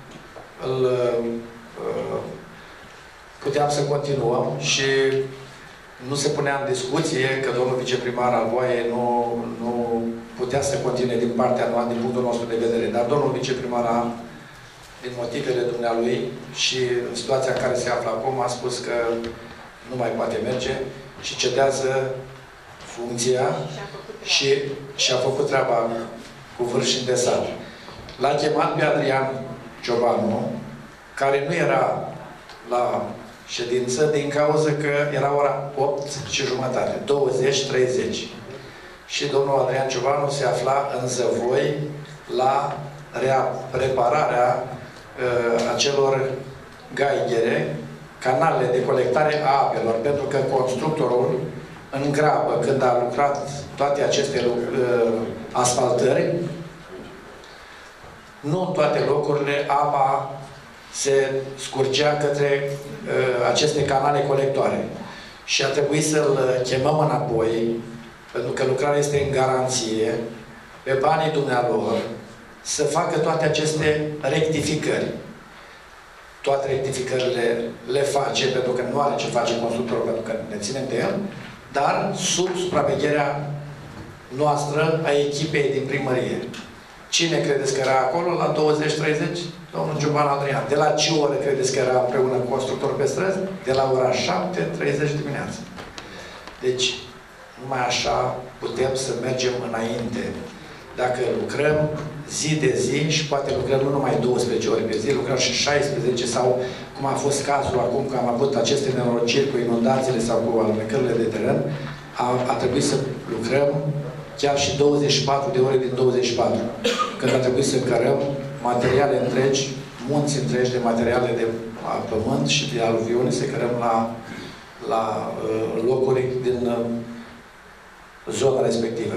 puteam să continuăm și nu se punea în discuție că domnul viceprimar Alboie nu putea să continue din partea noastră, din punctul nostru de vedere. Dar domnul viceprimar, din motivele dumnealui și în situația în care se află acum, a spus că nu mai poate merge și cedează funcția și a făcut treaba cu vârf și îndesat. L-a chemat pe Adrian Ciobanu, care nu era la ședință din cauza că era ora 8:30, 20:30. Și domnul Adrian Ciobanu se afla în Zăvoi la repararea acelor gaighere, canalele de colectare a apelor, pentru că constructorul, în grabă, când a lucrat toate aceste asfaltări, nu în toate locurile apa se scurgea către aceste canale colectoare. Și a trebuit să-l chemăm înapoi, pentru că lucrarea este în garanție, pe banii dumnealor, să facă toate aceste rectificări. Toate rectificările le face, pentru că nu are ce face constructorul, pentru că ne ținem de el, dar sub supravegherea noastră, a echipei din primărie. Cine credeți că era acolo la 20:30? Domnul Ciobanu Adrian. De la ce oră credeți că era împreună cu constructorul pe străzi? De la ora 7:30 dimineața. Deci, numai așa putem să mergem înainte. Dacă lucrăm zi de zi și poate lucrăm nu numai 12 ore pe zi, lucrăm și 16 sau, cum a fost cazul acum că am avut aceste nenorociri cu inundațiile sau cu alunecările de teren, a trebuit să lucrăm chiar și 24 de ore din 24. Când a trebuit să încărăm materiale întregi, munți întregi de materiale de pământ și de aluviuni, să cărăm la locuri din zona respectivă.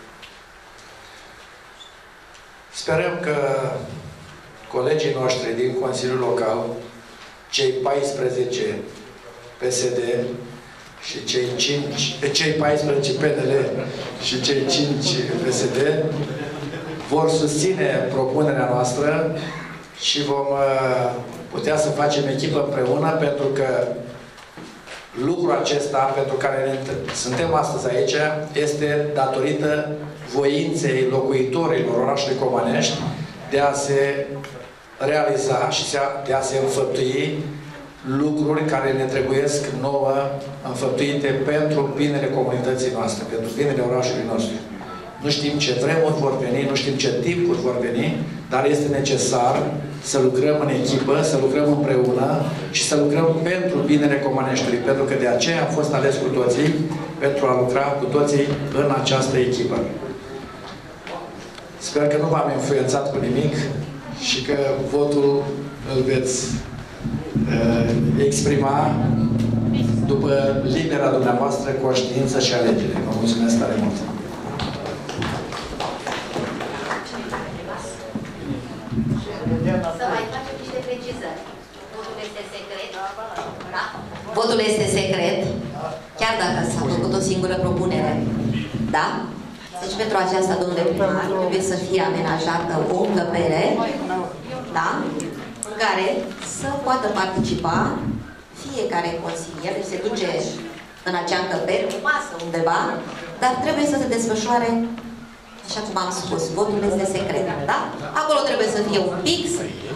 Sperăm că colegii noștri din Consiliul Local, cei 14 PSD și cei 14 PNL și cei 5 PSD vor susține propunerea noastră și vom putea să facem echipă împreună, pentru că lucrul acesta pentru care suntem astăzi aici este datorită voinței locuitorilor orașului Comănești de a se realiza și de a se înfăptui lucruri care ne trebuiesc nouă înfăptuite pentru binele comunității noastre, pentru binele orașului nostru. Nu știm ce vremuri vor veni, nu știm ce timpuri vor veni, dar este necesar să lucrăm în echipă, să lucrăm împreună și să lucrăm pentru binele Comăneștiului, pentru că de aceea am fost ales cu toții, pentru a lucra cu toții în această echipă. Sper că nu v-am influențat cu nimic și că votul îl veți exprima după libera dumneavoastră conștiință și alegere. Vă mulțumesc tare mult! Să mai facem niște precizări. Votul este secret. Da? Votul este secret, chiar dacă s-a făcut o singură propunere. Da? Deci pentru aceasta, domnule primar, trebuie să fie amenajată o încăpere, da? În care să poată participa fiecare consilier, se duce în acea încăpere, o masă undeva, dar trebuie să se desfășoare, așa cum am spus, votul este secret, da? Acolo trebuie să fie un pix,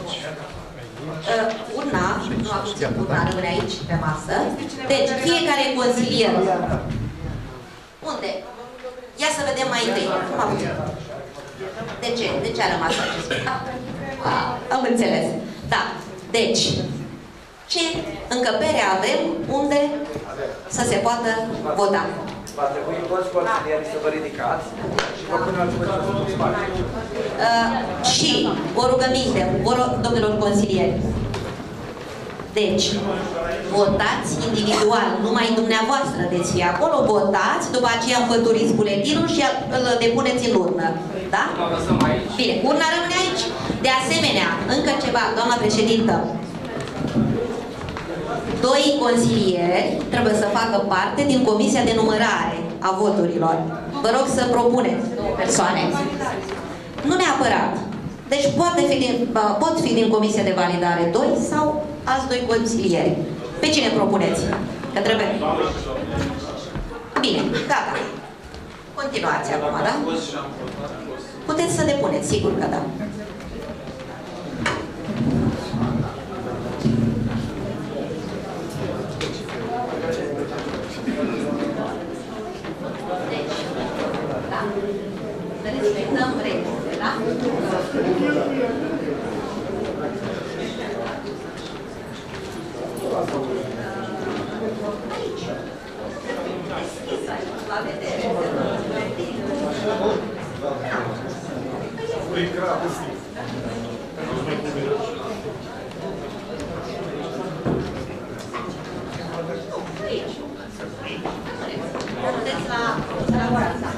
urna, nu acum urna, rămâne aici pe masă. Deci, fiecare consilier. Unde? Ia să vedem mai întâi. Cum am De ce? De ce a rămas acest? Am înțeles. Da. Deci, ce încăpere avem unde să se poată vota? Va trebui toți consilierii să vă ridicați și vă punem și o rugăminte, domnilor consilieri. Deci, votați individual, numai dumneavoastră veți fi acolo, votați, după aceea înfăturiți buletinul și îl depuneți în urnă. Da? Bine, urna rămâne aici. De asemenea, încă ceva, doamna președintă. 2 consilieri trebuie să facă parte din comisia de numărare a voturilor. Vă rog să propuneți 2 persoane. Nu neapărat. Deci pot fi din comisia de validare 2 sau alți 2 consilieri. Pe cine propuneți? Că trebuie. Bine, gata. Continuați acum, da? Puteți să depuneți, sigur că da. Să respectăm regulile, da? Aici. Deschis aici, la vedere. Aici. Puteți la guarda.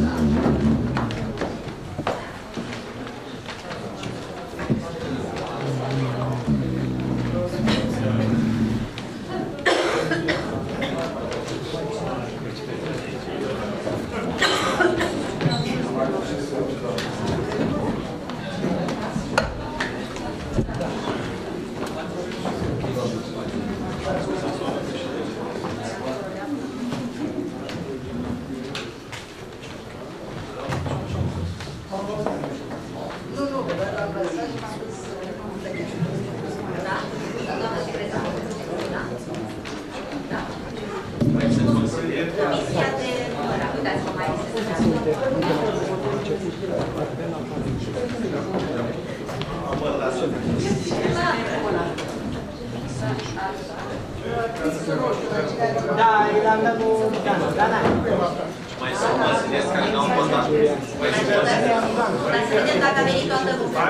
Da, îi l-am dat cu Dana. Mai sunt consilieri care n-au votat. Dar să vedem dacă a venit toată lumea.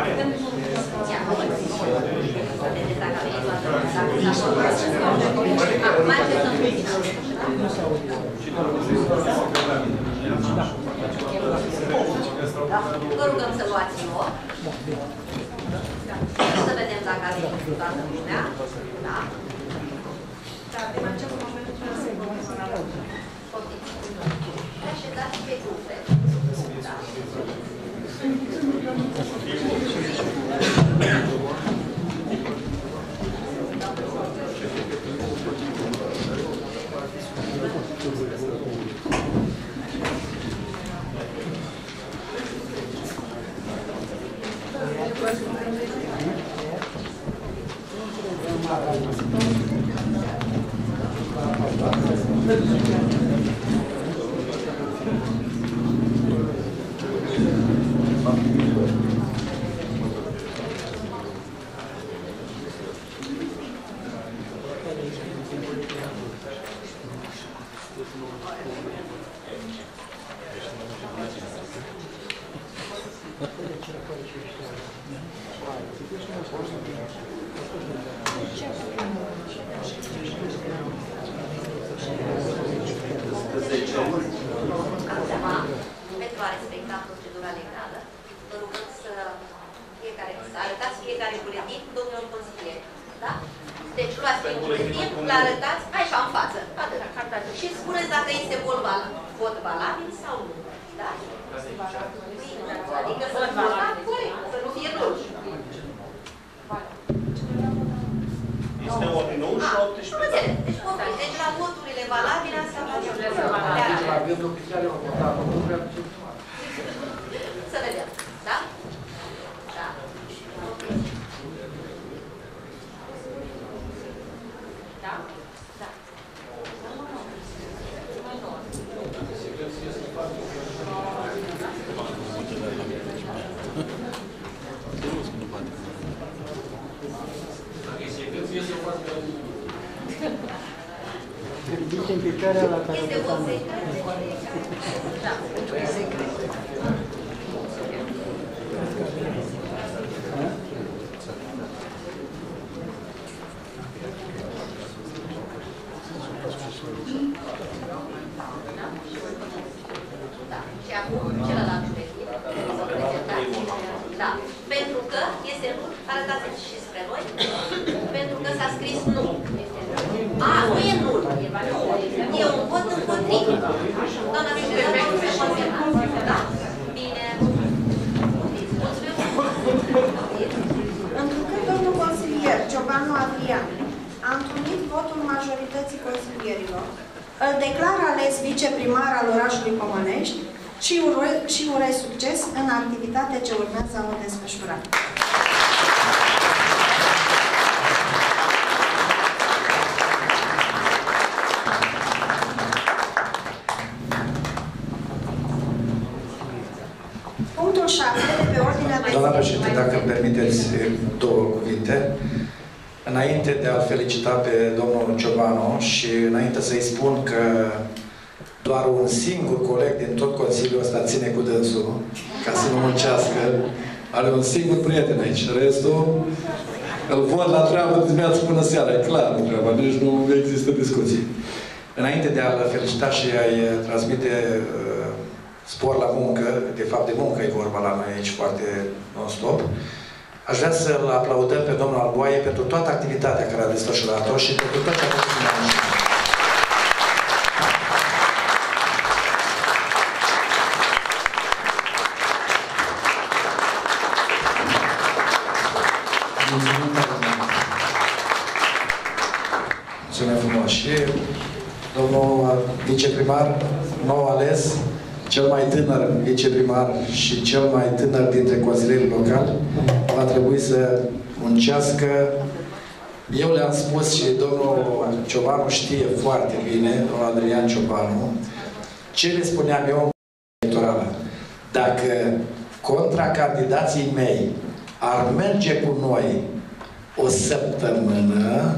Vedeți dacă a venit toată lumea. Acum așteptăm puțin. Vă rugăm să luați loc. Să vedem dacă a venit toată lumea. Da? Așezați pe grupe. Da. Pentru a respecta procedura legală, vă rugăm să arătați fiecare buletin domnilor consilieri. Da? Deci luați pe buletin, îl arătați așa în față. Și spuneți dacă este vot valabil sau nu. Da? Adică să nu fie nul. Este ori 9 și 18. Nu înțeleg. Deci la voturile valabile asta va fi. Să vedem. Da? Da. Da? Da. modificarea la care Este vot secret? Da. Și acum celălalt da. Pentru că este nu, arătați și spre noi, pentru că s-a scris nu. A, nu e nul. E un vot împotrivă. Doamna președinte, nu se confirma. Da? Bine. Mulțumim. Întrucât domnul consilier Ciobanu Adrian a întrunit votul majorității consilierilor, îl declar ales viceprimar al orașului Comănești și urez succes în activitatea ce urmează a o desfășura. Punctul 7 de pe ordinea de zi. Doamna președinte, dacă îmi permiteți două cuvinte. Înainte de a-l felicita pe domnul Ciobanu și înainte să-i spun că doar un singur coleg din tot Consiliul ăsta ține cu dânsul, ca să nu muncească, are un singur prieten aici. Restul îl văd la treabă dimineața până seara. E clar treaba, nici nu există discuții. Înainte de a-l felicita și a-i transmite spor la muncă, de fapt de muncă e vorba la noi aici foarte non-stop, aș vrea să-l aplaudăm pe domnul Alboaie pentru toată activitatea care a desfășurat-o și pentru tot ce a făcut în anul. Mulțumim frumos. Și domnul viceprimar nou ales, cel mai tânăr viceprimar și cel mai tânăr dintre consilierii locali, va trebui să muncească. Eu le-am spus și domnul Ciobanu știe foarte bine, domnul Adrian Ciobanu, ce le spuneam eu în electorală. Dacă contracandidații mei ar merge cu noi o săptămână,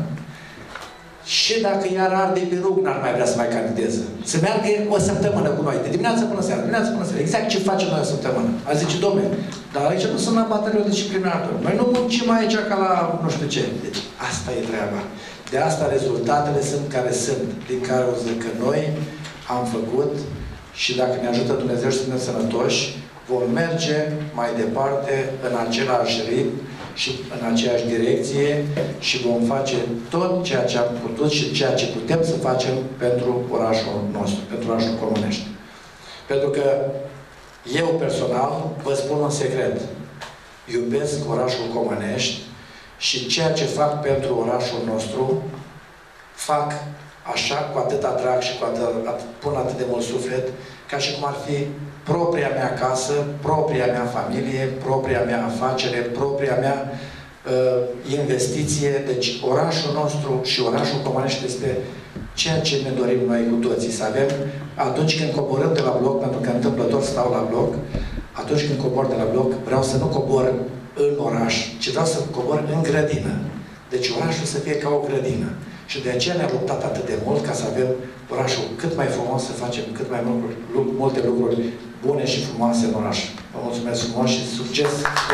și dacă i-ar arde pe rug, n-ar mai vrea să mai candideze. Să meargă o săptămână cu noi, de dimineață până seara, dimineață până seara. Exact ce facem noi o săptămână. A zice, dom'le, dar aici nu sunt la bateriul disciplinar. Noi nu muncim aici ca la nu știu ce. Deci asta e treaba. De asta rezultatele sunt care sunt, din care o zic că noi am făcut și dacă ne ajută Dumnezeu și suntem sănătoși, vom merge mai departe în același ritm și în aceeași direcție și vom face tot ceea ce am putut și ceea ce putem să facem pentru orașul nostru, pentru orașul Comănești. Pentru că eu personal vă spun un secret. Iubesc orașul Comănești și ceea ce fac pentru orașul nostru fac așa, cu atâta drag și pun atât de mult suflet, ca și cum ar fi propria mea casă, propria mea familie, propria mea afacere, propria mea investiție. Deci orașul nostru și orașul Comănești este ceea ce ne dorim noi cu toții. Să avem, atunci când coborâm de la bloc, pentru că întâmplător stau la bloc, atunci când cobor de la bloc, vreau să nu cobor în oraș, ci vreau să cobor în grădină. Deci orașul să fie ca o grădină. Și de aceea ne-am luptat atât de mult ca să avem orașul cât mai frumos, să facem cât mai multe lucruri bune și frumoase în oraș. Vă mulțumesc frumos și succes!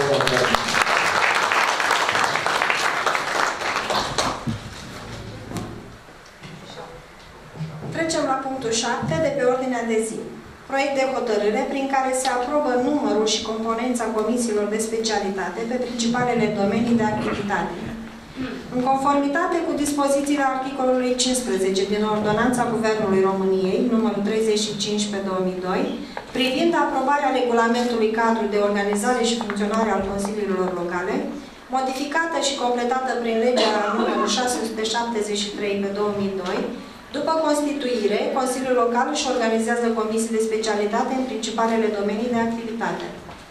Trecem la punctul 7 de pe ordinea de zi. Proiect de hotărâre prin care se aprobă numărul și componența comisiilor de specialitate pe principalele domenii de activitate. În conformitate cu dispozițiile articolului 15 din Ordonanța Guvernului României, numărul 35 pe 2002, privind aprobarea regulamentului cadru de organizare și funcționare al consiliilor locale, modificată și completată prin legea numărul 673 pe 2002, după constituire, Consiliul Local își organizează comisii de specialitate în principalele domenii de activitate.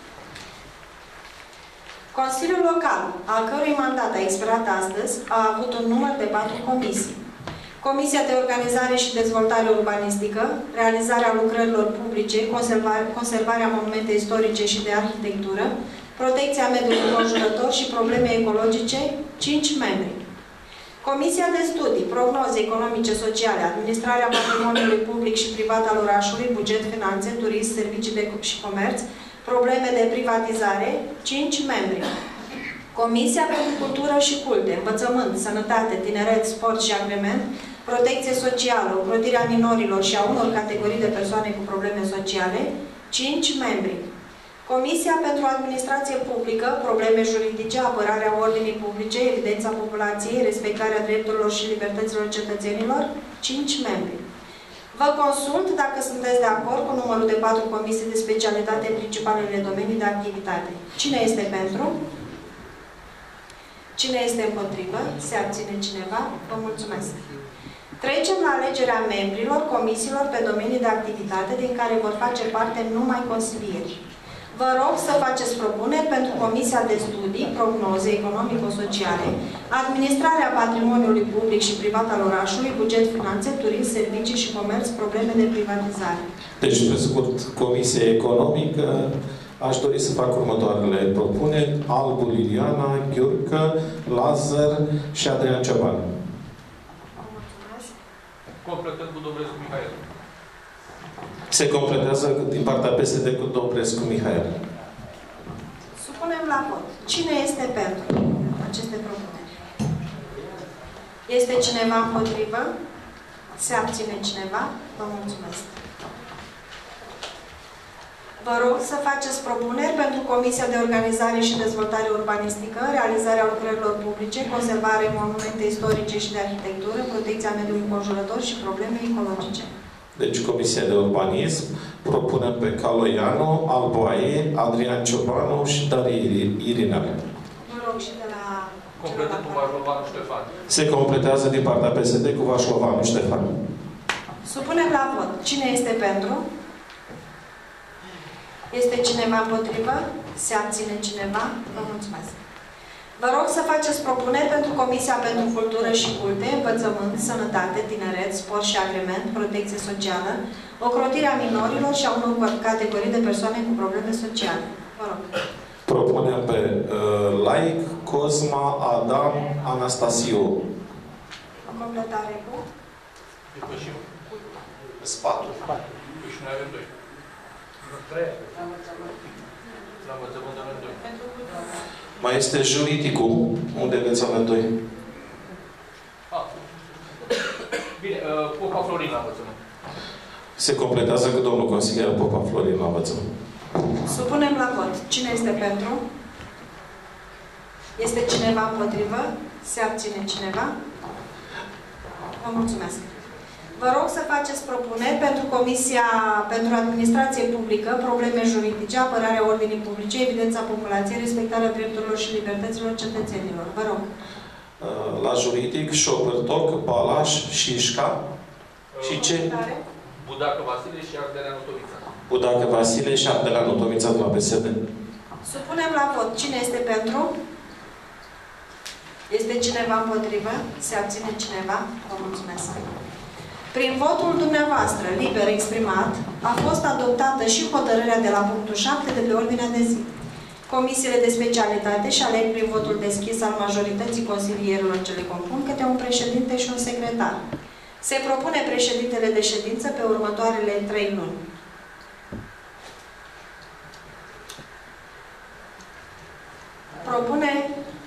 Consiliul Local, al cărui mandat a expirat astăzi, a avut un număr de 4 comisii. Comisia de Organizare și Dezvoltare Urbanistică, realizarea lucrărilor publice, conservarea monumente istorice și de arhitectură, protecția mediului înconjurător și probleme ecologice, 5 membri. Comisia de studii, prognoze economice, sociale, administrarea patrimoniului public și privat al orașului, buget, finanțe, turism, servicii și comerț, probleme de privatizare, 5 membri. Comisia pentru cultură și culte, învățământ, sănătate, tineret, sport și agrement, protecție socială, ocrotirea minorilor și a unor categorii de persoane cu probleme sociale, 5 membri. Comisia pentru administrație publică, probleme juridice, apărarea ordinii publice, evidența populației, respectarea drepturilor și libertăților cetățenilor, 5 membri. Vă consult dacă sunteți de acord cu numărul de 4 comisii de specialitate în principalele domenii de activitate. Cine este pentru? Cine este împotrivă? Se abține cineva? Vă mulțumesc. Trecem la alegerea membrilor comisiilor pe domenii de activitate din care vor face parte numai consilieri. Vă rog să faceți propuneri pentru Comisia de Studii, Prognoze Economico-Sociale, Administrarea Patrimoniului Public și Privat al orașului, Buget, Finanțe, Turism, Servicii și Comerț, probleme de privatizare. Deci, pe scurt, Comisia Economică, aș dori să fac următoarele propuneri: Albu Liliana, Ghiurcă, Lazar și Adrian Cioban. Completăm cu Dobrescu Mihail. Se completează din partea PSD cu Dobrescu Mihail. Supunem la vot. Cine este pentru aceste propuneri? Este cineva împotrivă? Se abține cineva? Vă mulțumesc. Vă rog să faceți propuneri pentru Comisia de Organizare și Dezvoltare Urbanistică, realizarea lucrărilor publice, conservare monumente istorice și de arhitectură, protecția mediului înconjurător și probleme ecologice. Deci, Comisia de Urbanism propune pe Caloianu, Alboaie, Adrian Ciobanu și Darie Irina. Vă rog și de la... Completă cu Vașlovanu Ștefan. Se completează din partea PSD cu Vașlovanu Ștefan. Supunem la vot. Cine este pentru? Este cineva împotrivă? Se abține cineva? Vă mulțumesc. Vă rog să faceți propuneri pentru Comisia pentru Cultură și Culte, Învățământ, Sănătate, Tineret, Sport și Agrement, Protecție Socială, ocrotirea minorilor și a unor categorii de persoane cu probleme sociale. Vă rog. Propunem pe Laic, Cosma, Adam, Anastasiu. O completare cu? Depășim. Spatul. Și noi avem 2. La învățământ avem 2. Mai este juridicul, unde veți avea 2. Bine, Popa Florin la învățământ. Se completează cu domnul consilier Popa Florin la învățământ. Supunem la vot. Cine este pentru? Este cineva împotrivă? Se abține cineva? Vă mulțumesc. Vă rog să faceți propuneri pentru Comisia pentru Administrație Publică, probleme juridice, apărarea ordinii publice, evidența populației, respectarea drepturilor și libertăților cetățenilor. Vă rog. La juridic, Șobertoc, Balaș, Șișca și ce? Budacă Vasile și Ardeleanu Tomița. Budacă Vasile și Ardeleanu Tomița de la PSD. Supunem la vot. Cine este pentru? Este cineva împotrivă? Se abține cineva? Vă mulțumesc. Prin votul dumneavoastră, liber exprimat, a fost adoptată și hotărârea de la punctul 7 de pe ordinea de zi. Comisiile de specialitate și aleg prin votul deschis al majorității consilierilor ce le compun câte un președinte și un secretar. Se propune președintele de ședință pe următoarele 3 luni. Propune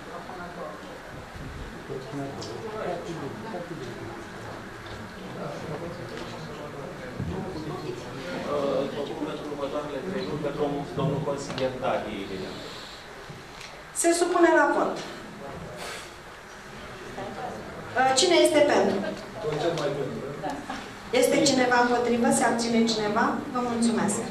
pentru domnul consilier Darie Irina. Se supune la vot. Cine este pentru? Este cineva împotrivă? Se abține cineva? Vă mulțumesc.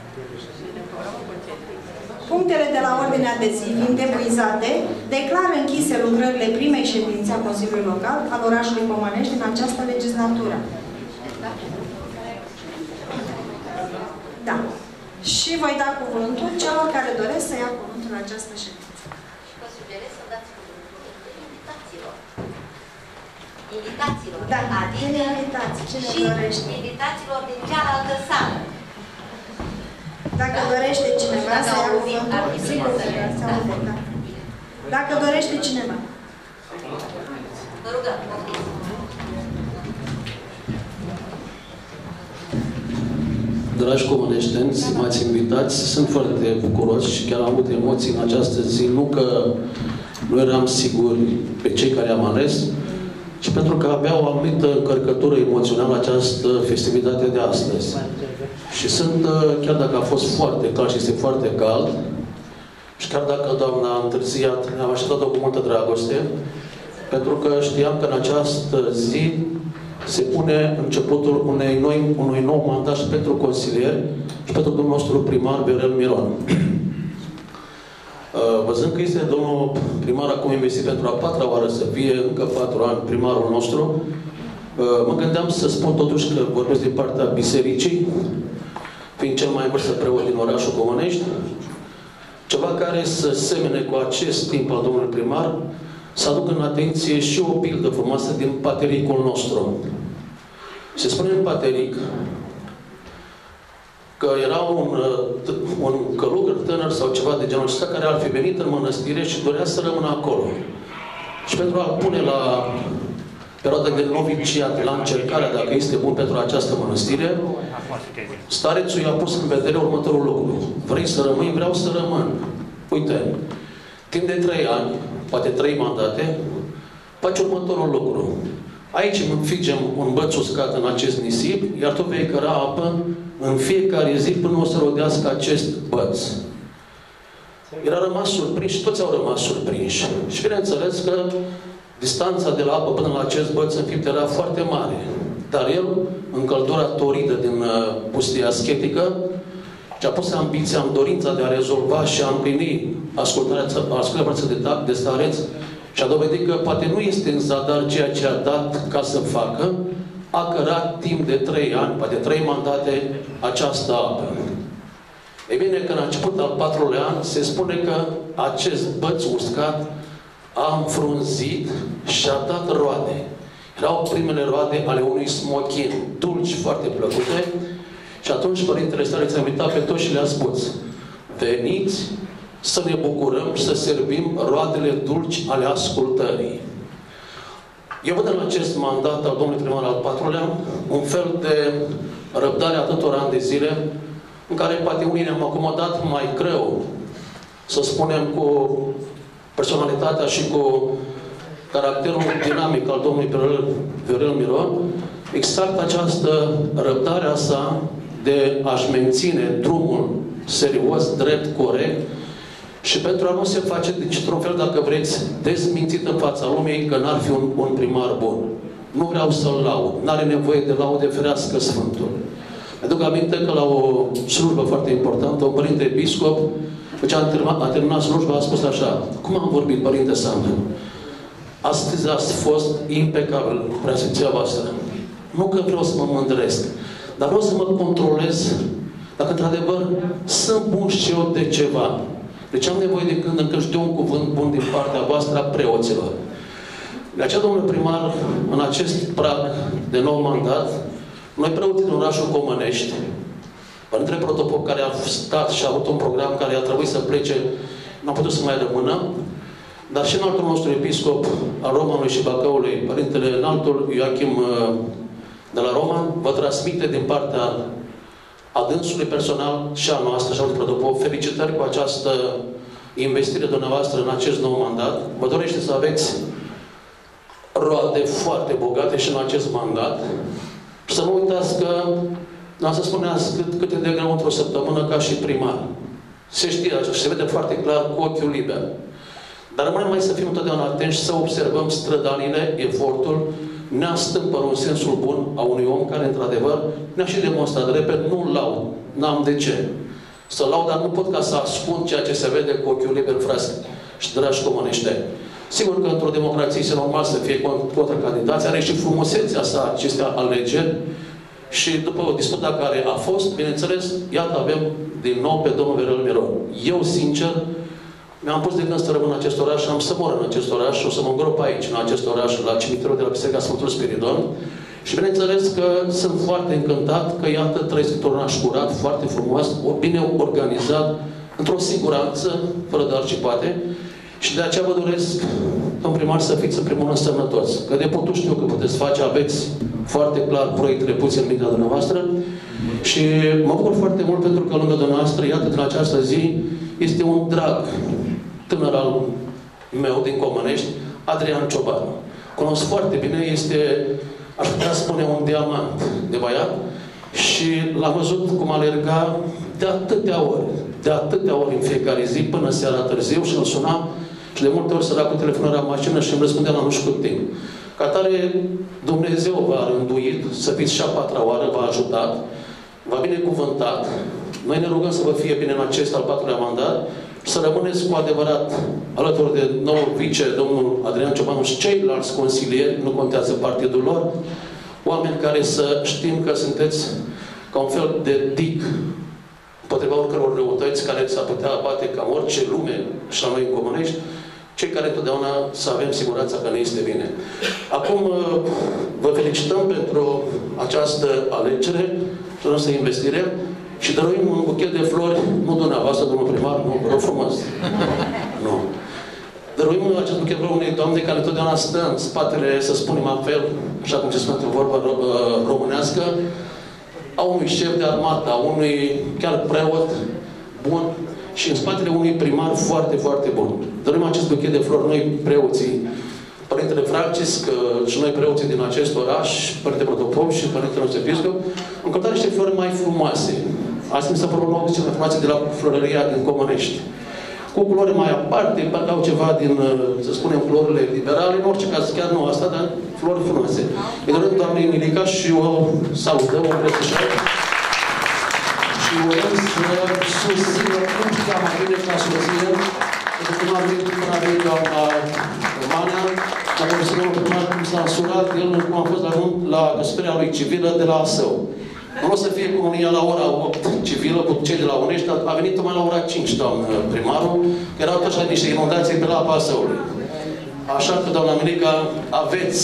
Punctele de la ordinea de zi fiind epuizate, declar închise lucrările primei ședințe a Consiliului Local al orașului Comănești din această legislatură. Da. Și voi da cuvântul celor care doresc să ia cuvântul în această ședință. Vă sugerez să dați cuvântul invitațiilor. Invitațiilor. Da, adică invitații. Cine și dorește? invitațiilor din cealaltă sală. Dacă dorește cineva să ia cuvântul, sigur că se aude, da. Dacă dorește cineva. Vă rugăm, poftiți. Dragi comuneșteni, stimați invitați, sunt foarte bucuros și chiar am avut emoții în această zi, nu că nu eram siguri pe cei care am ales, ci pentru că avea o anumită încărcătură emoțională această festivitate de astăzi. Și sunt, chiar dacă a fost foarte cald și este foarte cald, și chiar dacă doamna a întârziat, ne-am așteptat-o cu multă dragoste, pentru că știam că în această zi se pune începutul unui nou mandat și pentru consilieri și pentru domnul nostru primar Viorel Miron. Văzând că este domnul primar acum investit pentru a 4-a oară să fie încă 4 ani primarul nostru, mă gândeam să spun totuși că vorbesc din partea bisericii, fiind cel mai vârstă preot din orașul Comănești, ceva care să semene cu acest timp al domnului primar, să aduc în atenție și o pildă frumoasă din patericul nostru. Se spune în pateric că era un călugăr tânăr sau ceva de genul acesta care ar fi venit în mănăstire și dorea să rămână acolo. Și pentru a-l pune la perioada de noviciat, la încercarea dacă este bun pentru această mănăstire, starețul i-a pus în vedere următorul lucru. Vrei să rămâi? Vreau să rămân. Uite, timp de 3 ani, poate 3 mandate, faci următorul lucru. Aici înfigem un băț uscat în acest nisip, iar tu vei căra apă în fiecare zi până o să rodească acest băț. Era rămas surprins și toți au rămas surprinși. Și bineînțeles că distanța de la apă până la acest băț înfipt era foarte mare. Dar el, în căldura toridă din pustia aschetică, și-a pus ambiția, în dorința de a rezolva și a împlini ascultarea de stareț și a dovedit că poate nu este în zadar ceea ce a dat ca să facă, a cărat timp de 3 ani, poate 3 mandate, această apă. E bine că în început al 4-lea an se spune că acest băț uscat a înfrunzit și a dat roade. Erau primele roade ale unui smochin, dulci, foarte plăcute, și atunci Părintele Stareț a invitat pe toți și le-a spus: veniți să ne bucurăm și să servim roadele dulci ale ascultării. Eu văd în acest mandat al domnului primar al 4-lea un fel de răbdare atâtor ani de zile în care poate unii ne-am acomodat mai greu, să spunem, cu personalitatea și cu caracterul dinamic al domnului Viorel Miron, exact această răbdare a sa de a-și menține drumul serios, drept, corect, și pentru a nu se face, dintr-un fel, dacă vreți, dezmințit în fața lumii că n-ar fi un primar bun. Nu vreau să-l laud. N-are nevoie de laude, ferească Sfântul. Mi-aduc aminte că la o slujbă foarte importantă, un părinte episcop, deci a terminat slujba, a spus așa: cum am vorbit, Părinte Sandu? Astăzi ați fost impecabil, preasfinția voastră. Nu că vreau să mă mândresc, dar vreau să mă controlez dacă într-adevăr sunt bun și eu de ceva. Deci am nevoie de când în când știu un cuvânt bun din partea voastră a preoților. De aceea, domnule primar, în acest prag de nou mandat, noi preoții din orașul Comănești, Părintele Protopop, care a stat și a avut un program care a trebuit să plece, n-a putut să mai rămână, dar și înaltul nostru episcop al Romanului și Bacăului, Părintele înaltul Ioachim de la Roman, vă transmite din partea adânsului personal și a noastră, și a lui Protopop, felicitări cu această investire dumneavoastră în acest nou mandat. Vă dorește să aveți roade foarte bogate și în acest mandat. Și să nu uitați că, n-am să spuneați cât e de greu într-o săptămână ca și primar. Se știe așa și se vede foarte clar cu ochiul liber. Dar rămânem mai să fim întotdeauna atenți și să observăm strădanile, efortul, neastâmpăr în sensul bun a unui om care, într-adevăr, ne-a și demonstrat. Repet, nu-l laud. N-am de ce. Să laud, dar nu pot ca să ascund ceea ce se vede cu ochiul liber, frați și dragi comuneșteni. Sigur că într-o democrație este normal să fie contracandidați, are și frumusețea sa acestea alegeri și după o dispută care a fost, bineînțeles, iată avem din nou pe domnul Viorel Miron. Eu, sincer, mi-am pus de gând să rămân în acest oraș, am să mor în acest oraș și o să mă îngrop aici, în acest oraș, la cimitirul de la Biserica Sfântul Spiridon. Și bineînțeles că sunt foarte încântat că, iată, trăiesc într-un oraș curat, foarte frumos, bine organizat, într-o siguranță, fără doar și poate. Și de aceea vă doresc, în primar, să fiți în primul rând sănătoți. Că de putul știu că puteți face, aveți foarte clar proiectele puse în mintea dumneavoastră și mă bucur foarte mult pentru că lângă dumneavoastră, iată, din această zi, este un drag tânăr al meu din Comănești, Adrian Ciobanu. Cunosc foarte bine, este, aș putea spune, un diamant de băiat și l-am văzut cum alerga de atâtea ori în fiecare zi, până seara târziu și îl sunam și de multe ori săracul telefonul era în mașină și îmi răspundea la nu știu cât timp. Ca tare, Dumnezeu v-a rânduit să fiți și a patra oară, v-a ajutat, v-a binecuvântat. Noi ne rugăm să vă fie bine în acest al patrulea mandat, să rămâneți cu adevărat alături de noul vice, domnul Adrian Ciobanu și ceilalți consilieri, nu contează partidul lor, oameni care să știm că sunteți ca un fel de dig împotriva oricăror răutăți care s-ar putea abate ca orice lume și la noi în Comănești, cei care întotdeauna să avem siguranța că ne este bine. Acum vă felicităm pentru această alegere, pentru această investire și dăruim un buchet de flori, nu dumneavoastră, domnul primar, nu, vă rog frumos. Nu. Dăruim acest buchet de flori unei doamne care întotdeauna stă în spatele, să spunem altfel, așa cum se spune într-o vorbă românească, a unui șef de armată, a unui chiar preot bun și în spatele unui primar foarte, foarte bun. Dăruim acest buchet de flori noi preoții, Părintele Francis, și noi preoții din acest oraș, Părintele Protopop și Părintele nostru Episcop, în căutare niște flori mai frumoase. Asta mi s-a părut nou de informație de la florăria din Comănești. Cu culori mai aparte, parcă au ceva din, să spunem, florile liberale, în orice caz, chiar nu asta, dar flori frumoase. Îi dorim doamnei Milica și o salutăm, o îmbrățișăm. Și urăm să susțină cum știa mai bine ca susțină, pentru că nu a venit doamna Romana, dar cum s-a însurat, el cum a fost la căsătoria lui civilă de la Asău. Nu o să fie comunia la ora 8 civilă cu cei de la Unești, dar a venit numai la ora 5, doamnă primarul, că erau așa niște inundații pe la apa Asăului. Așa că, doamna Milica, aveți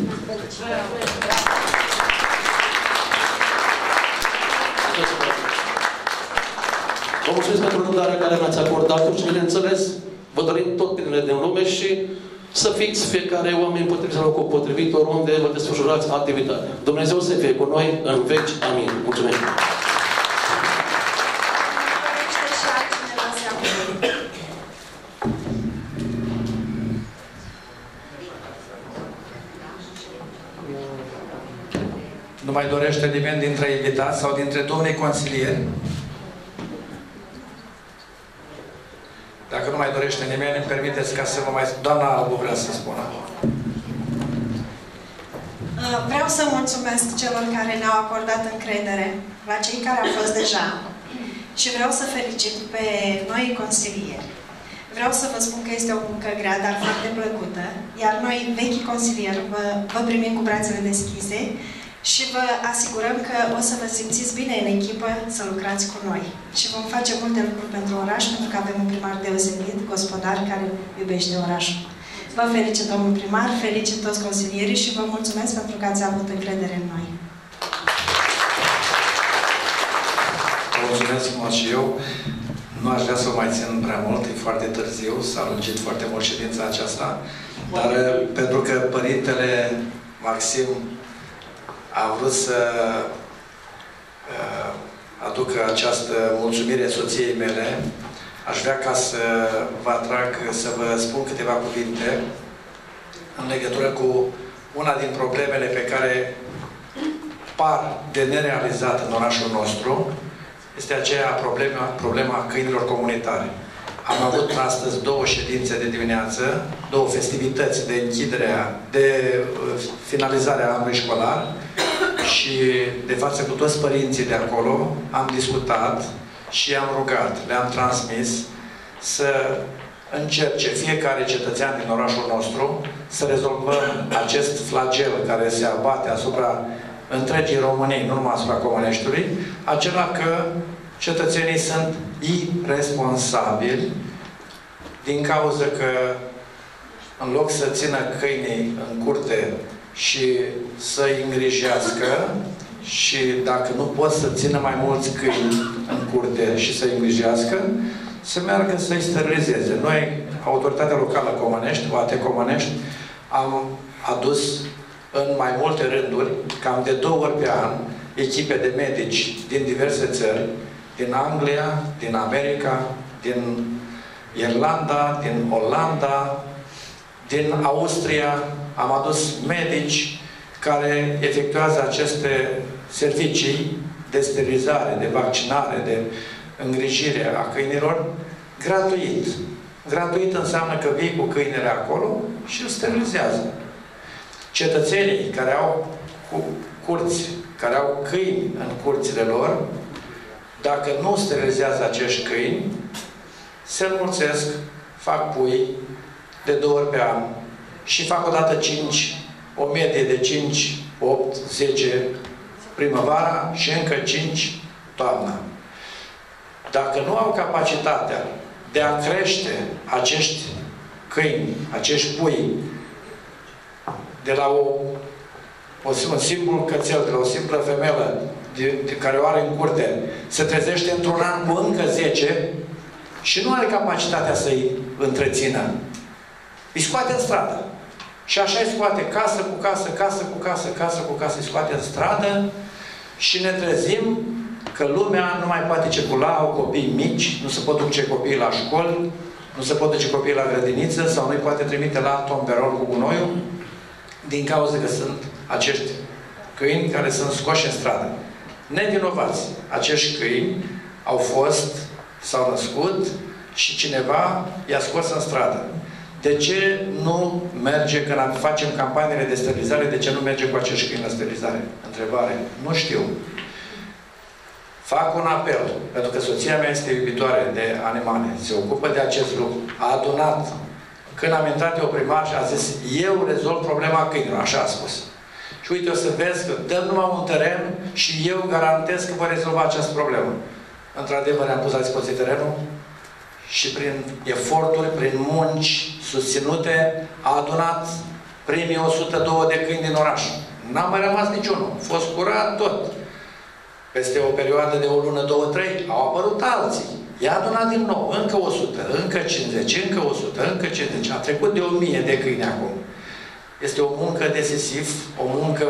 vă mulțumesc pentru răbdarea care mi-ați acordat-o și, bineînțeles, vă dorim tot binele din lume și să fiți fiecare oameni potrivit la locul potrivit, oriunde vă desfășurați activitatea. Dumnezeu să fie cu noi în veci. Amin. Mulțumesc! Nu mai dorește nimeni dintre invitați sau dintre domnii consilieri? Dacă nu mai dorește nimeni, îmi permiteți ca să vă mai... Doamna Albu vrea să spună. Vreau să mulțumesc celor care ne-au acordat încredere, la cei care au fost deja. Și vreau să felicit pe noi consilieri. Vreau să vă spun că este o muncă grea, dar foarte plăcută. Iar noi, vechi consilieri, vă primim cu brațele deschise și vă asigurăm că o să vă simțiți bine în echipă să lucrați cu noi. Și vom face multe lucruri pentru oraș, pentru că avem un primar deosebit, gospodar, care iubește orașul. Vă felicit, domnul primar, felicit toți consilierii și vă mulțumesc pentru că ați avut încredere în noi. Mulțumesc frumos și eu. Nu aș vrea să o mai țin prea mult, e foarte târziu, s-a lungit foarte mult ședința aceasta, dar pentru că Părintele Maxim a vrut să aducă această mulțumire soției mele, aș vrea ca să vă atrag, să vă spun câteva cuvinte în legătură cu una din problemele pe care par de nerealizat în orașul nostru, este aceea problema câinilor comunitare. Am avut astăzi 2 ședințe de dimineață, 2 festivități de închidere, de finalizare a anului școlar și de față cu toți părinții de acolo am discutat și am rugat, le-am transmis să încerce fiecare cetățean din orașul nostru să rezolvăm acest flagel care se abate asupra întregii României, nu numai asupra Comăneștiului, acela că cetățenii sunt irresponsabili din cauza că în loc să țină câinii în curte și să-i îngrijească și dacă nu pot să țină mai mulți câini în curte și să-i îngrijească, să meargă să-i sterilizeze. Noi, autoritatea locală Comănești, OAT Comănești, am adus în mai multe rânduri, cam de 2 ori pe an, echipe de medici din diverse țări, din Anglia, din America, din Irlanda, din Olanda, din Austria. Am adus medici care efectuează aceste servicii de sterilizare, de vaccinare, de îngrijire a câinilor, gratuit. Gratuit înseamnă că vii cu câinele acolo și îl sterilizează. Cetățenii care au curți, care au câini în curțile lor, dacă nu sterilizează acești câini, se înmulțesc, fac pui de 2 ori pe an și fac odată 5, o medie de 5, 8, 10 primăvara și încă 5 toamna. Dacă nu au capacitatea de a crește acești câini, acești pui, de la un simplu cățel, de la o simplă femelă care o are în curte, se trezește într-un an cu încă 10 și nu are capacitatea să-i întrețină, îi scoate în stradă. Și așa îi scoate casă cu casă, casă cu casă, casă cu casă, îi scoate în stradă și ne trezim că lumea nu mai poate circula, au copii mici, nu se pot duce copiii la școli, nu se pot duce copiii la grădiniță sau nu-i poate trimite la tomberol cu gunoiul, din cauza că sunt acești câini care sunt scoși în stradă. Nevinovați. Acești câini au fost, s-au născut și cineva i-a scos în stradă. De ce nu merge, când facem campaniile de sterilizare, de ce nu merge cu acești câini la sterilizare? Întrebare. Nu știu. Fac un apel, pentru că soția mea este iubitoare de animale, se ocupă de acest lucru. A adunat. Când am intrat eu primar și a zis, eu rezolv problema câinilor, așa a spus. Și uite, o să vezi că dăm numai un teren și eu garantez că voi rezolva această problemă. Într-adevăr, am pus la dispoziție terenul și prin eforturi, prin munci susținute, a adunat primii 102 de câini din oraș. N-a mai rămas niciunul. A fost curat tot. Peste o perioadă de o lună, 2, 3, au apărut alții. I-a adunat din nou, încă 100, încă 50, încă 100, încă 50. A trecut de 1000 de câini acum. Este o muncă decisiv, o muncă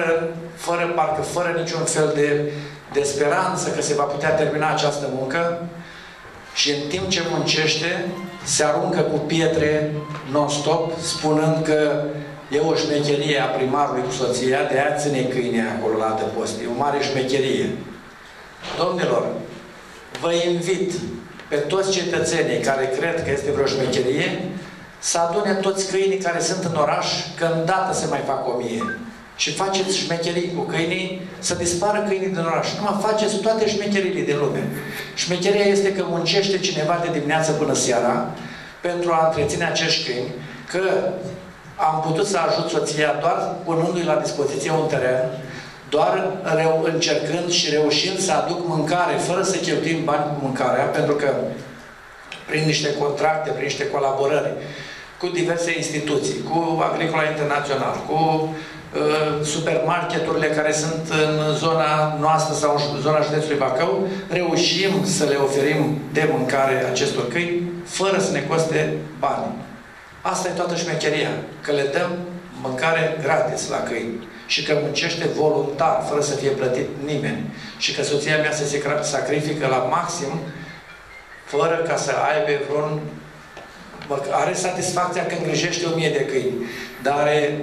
fără niciun fel de speranță că se va putea termina această muncă. Și în timp ce muncește, se aruncă cu pietre non-stop, spunând că e o șmecherie a primarului cu soția, de aia ține câinii acolo la adăpost. E o mare șmecherie. Domnilor, vă invit pe toți cetățenii care cred că este vreo șmecherie să adune toți câinii care sunt în oraș, că îndată se mai fac 1000. Și faceți șmecherii cu câinii, să dispară câinii din oraș. Numai faceți toate șmecherile din lume. Șmecheria este că muncește cineva de dimineață până seara pentru a întreține acești câini, că am putut să ajut soția doar punându-i la dispoziție un teren, doar încercând și reușind să aduc mâncare, fără să cheltuim bani cu mâncarea, pentru că prin niște contracte, prin niște colaborări cu diverse instituții, cu Agricola Internațional, cu supermarketurile care sunt în zona noastră sau în zona județului Bacău, reușim să le oferim de mâncare acestor câini, fără să ne coste bani. Asta e toată șmecheria, că le dăm mâncare gratis la câini și că muncește voluntar, fără să fie plătit nimeni. Și că soția mea se sacrifică la maxim, fără ca să aibă vreun... Are satisfacția că îngrijește 1000 de câini, dar are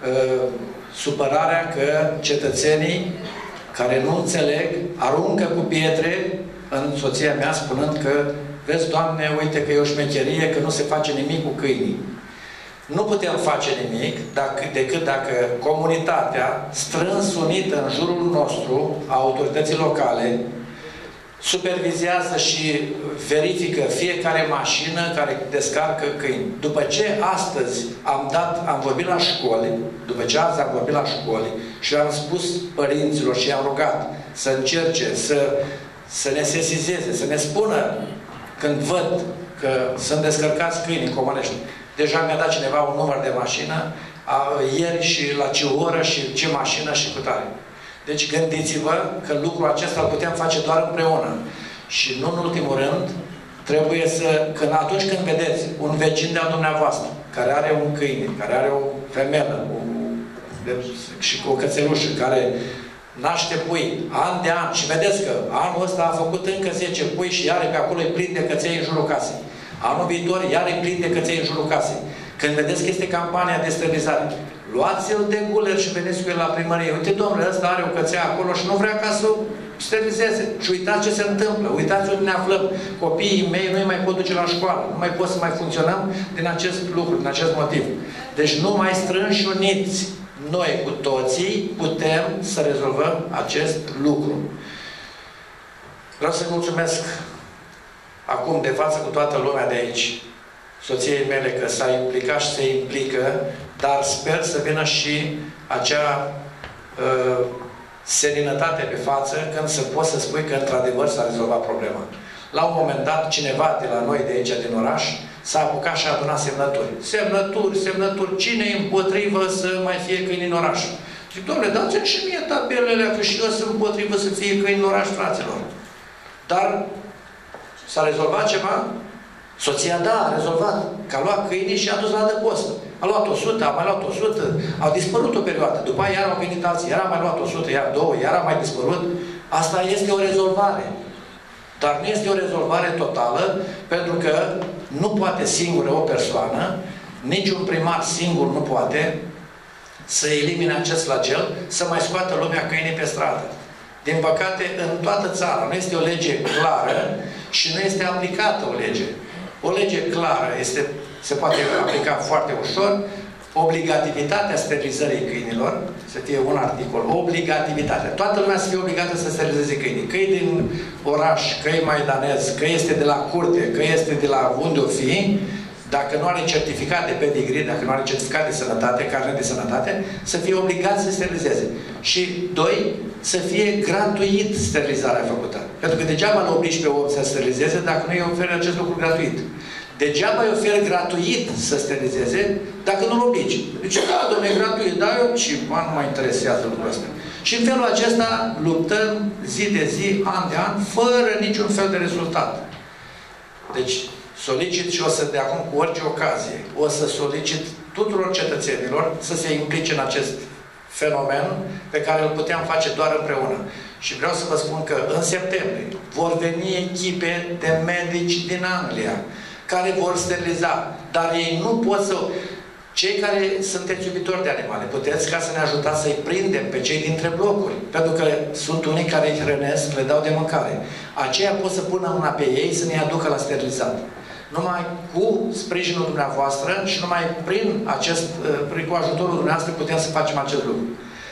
supărarea că cetățenii care nu înțeleg aruncă cu pietre în soția mea, spunând că vezi, Doamne, uite că e o șmecherie, că nu se face nimic cu câinii. Nu putem face nimic decât dacă comunitatea, strâns unită în jurul nostru, a autorității locale, supervizează și verifică fiecare mașină care descarcă câini. După ce astăzi am vorbit la școli, după ce azi am vorbit la școli și am spus părinților și i-am rugat să încerce, să ne sesizeze, să ne spună când văd că sunt descărcați câini în Comănești. Deja mi-a dat cineva un număr de mașină, ieri și la ce oră și ce mașină și cu tare. Deci gândiți-vă că lucrul acesta îl putem face doar împreună. Și nu în ultimul rând, Trebuie să, atunci când vedeți un vecin de-al dumneavoastră, care are un câine, care are o femelă și cu o cățelușă, care naște pui, an de an, și vedeți că anul ăsta a făcut încă 10 pui și iar pe acolo îi plin de căței în jurul casei. Anul viitor iar îi plin de căței în jurul casei. Când vedeți că este campania de sterilizare, luați-l de guler și veniți cu el la primărie. Uite, domnule, ăsta are o cățea acolo și nu vrea ca să o sterilizeze. Și uitați ce se întâmplă. Uitați unde ne aflăm. Copiii mei nu mai pot duce la școală. Nu mai pot să mai funcționăm din acest lucru, din acest motiv. Deci nu mai strânși și uniți. Noi cu toții putem să rezolvăm acest lucru. Vreau să mulțumesc acum de față cu toată lumea de aici, soției mele, că s-a implicat și se implică, dar sper să vină și acea seninătate pe față când să poți să spui că într-adevăr s-a rezolvat problema. La un moment dat, cineva de la noi de aici, din oraș, s-a apucat și a adunat semnături. Semnături, semnături. Cine e împotrivă să mai fie câini în oraș? Zic, domnule, dați-mi și mie tabelele, că și eu sunt împotrivă să fie câini în oraș, fraților. Dar s-a rezolvat ceva? Soția, da, a rezolvat. Că a luat câinii și a dus la adăpost. A luat 100, a mai luat 100, au dispărut o perioadă. După aia iar au venit alții, iar a mai luat 100, iar 2, iar a mai dispărut. Asta este o rezolvare. Dar nu este o rezolvare totală, pentru că nu poate singură o persoană, niciun primar singur nu poate să elimine acest flagel, să mai scoată lumea câinii pe stradă. Din păcate, în toată țara nu este o lege clară și nu este aplicată o lege. O lege clară se poate aplica foarte ușor. Obligativitatea sterilizării câinilor, să fie un articol, obligativitatea. Toată lumea să fie obligată să sterilizeze câinii. Că e din oraș, că e maidanez, că este de la curte, că este de la unde o fi, dacă nu are certificat de pedigree, dacă nu are certificat de sănătate, carnet de sănătate, să fie obligat să sterilizeze. Și, 2, să fie gratuit sterilizarea făcută. Pentru că degeaba îl obligi pe om să sterilizeze dacă nu îi oferi acest lucru gratuit. Degeaba îi oferi gratuit să sterilizeze dacă nu-l obligi. Deci, da, domnule, gratuit, dar eu și nu mă interesează lucrul ăsta. Și în felul acesta luptăm zi de zi, an de an, fără niciun fel de rezultat. Deci, solicit și o să, de acum, cu orice ocazie, o să solicit tuturor cetățenilor să se implice în acest fenomen pe care îl puteam face doar împreună. Și vreau să vă spun că în septembrie vor veni echipe de medici din Anglia care vor steriliza. Dar ei nu pot să... Cei care sunteți iubitori de animale, puteți ca să ne ajutați să-i prindem pe cei dintre blocuri. Pentru că sunt unii care îi hrănesc, le dau de mâncare. Aceia pot să pună mâna pe ei să ne aducă la sterilizat. Numai cu sprijinul dumneavoastră și numai prin cu ajutorul dumneavoastră putem să facem acest lucru.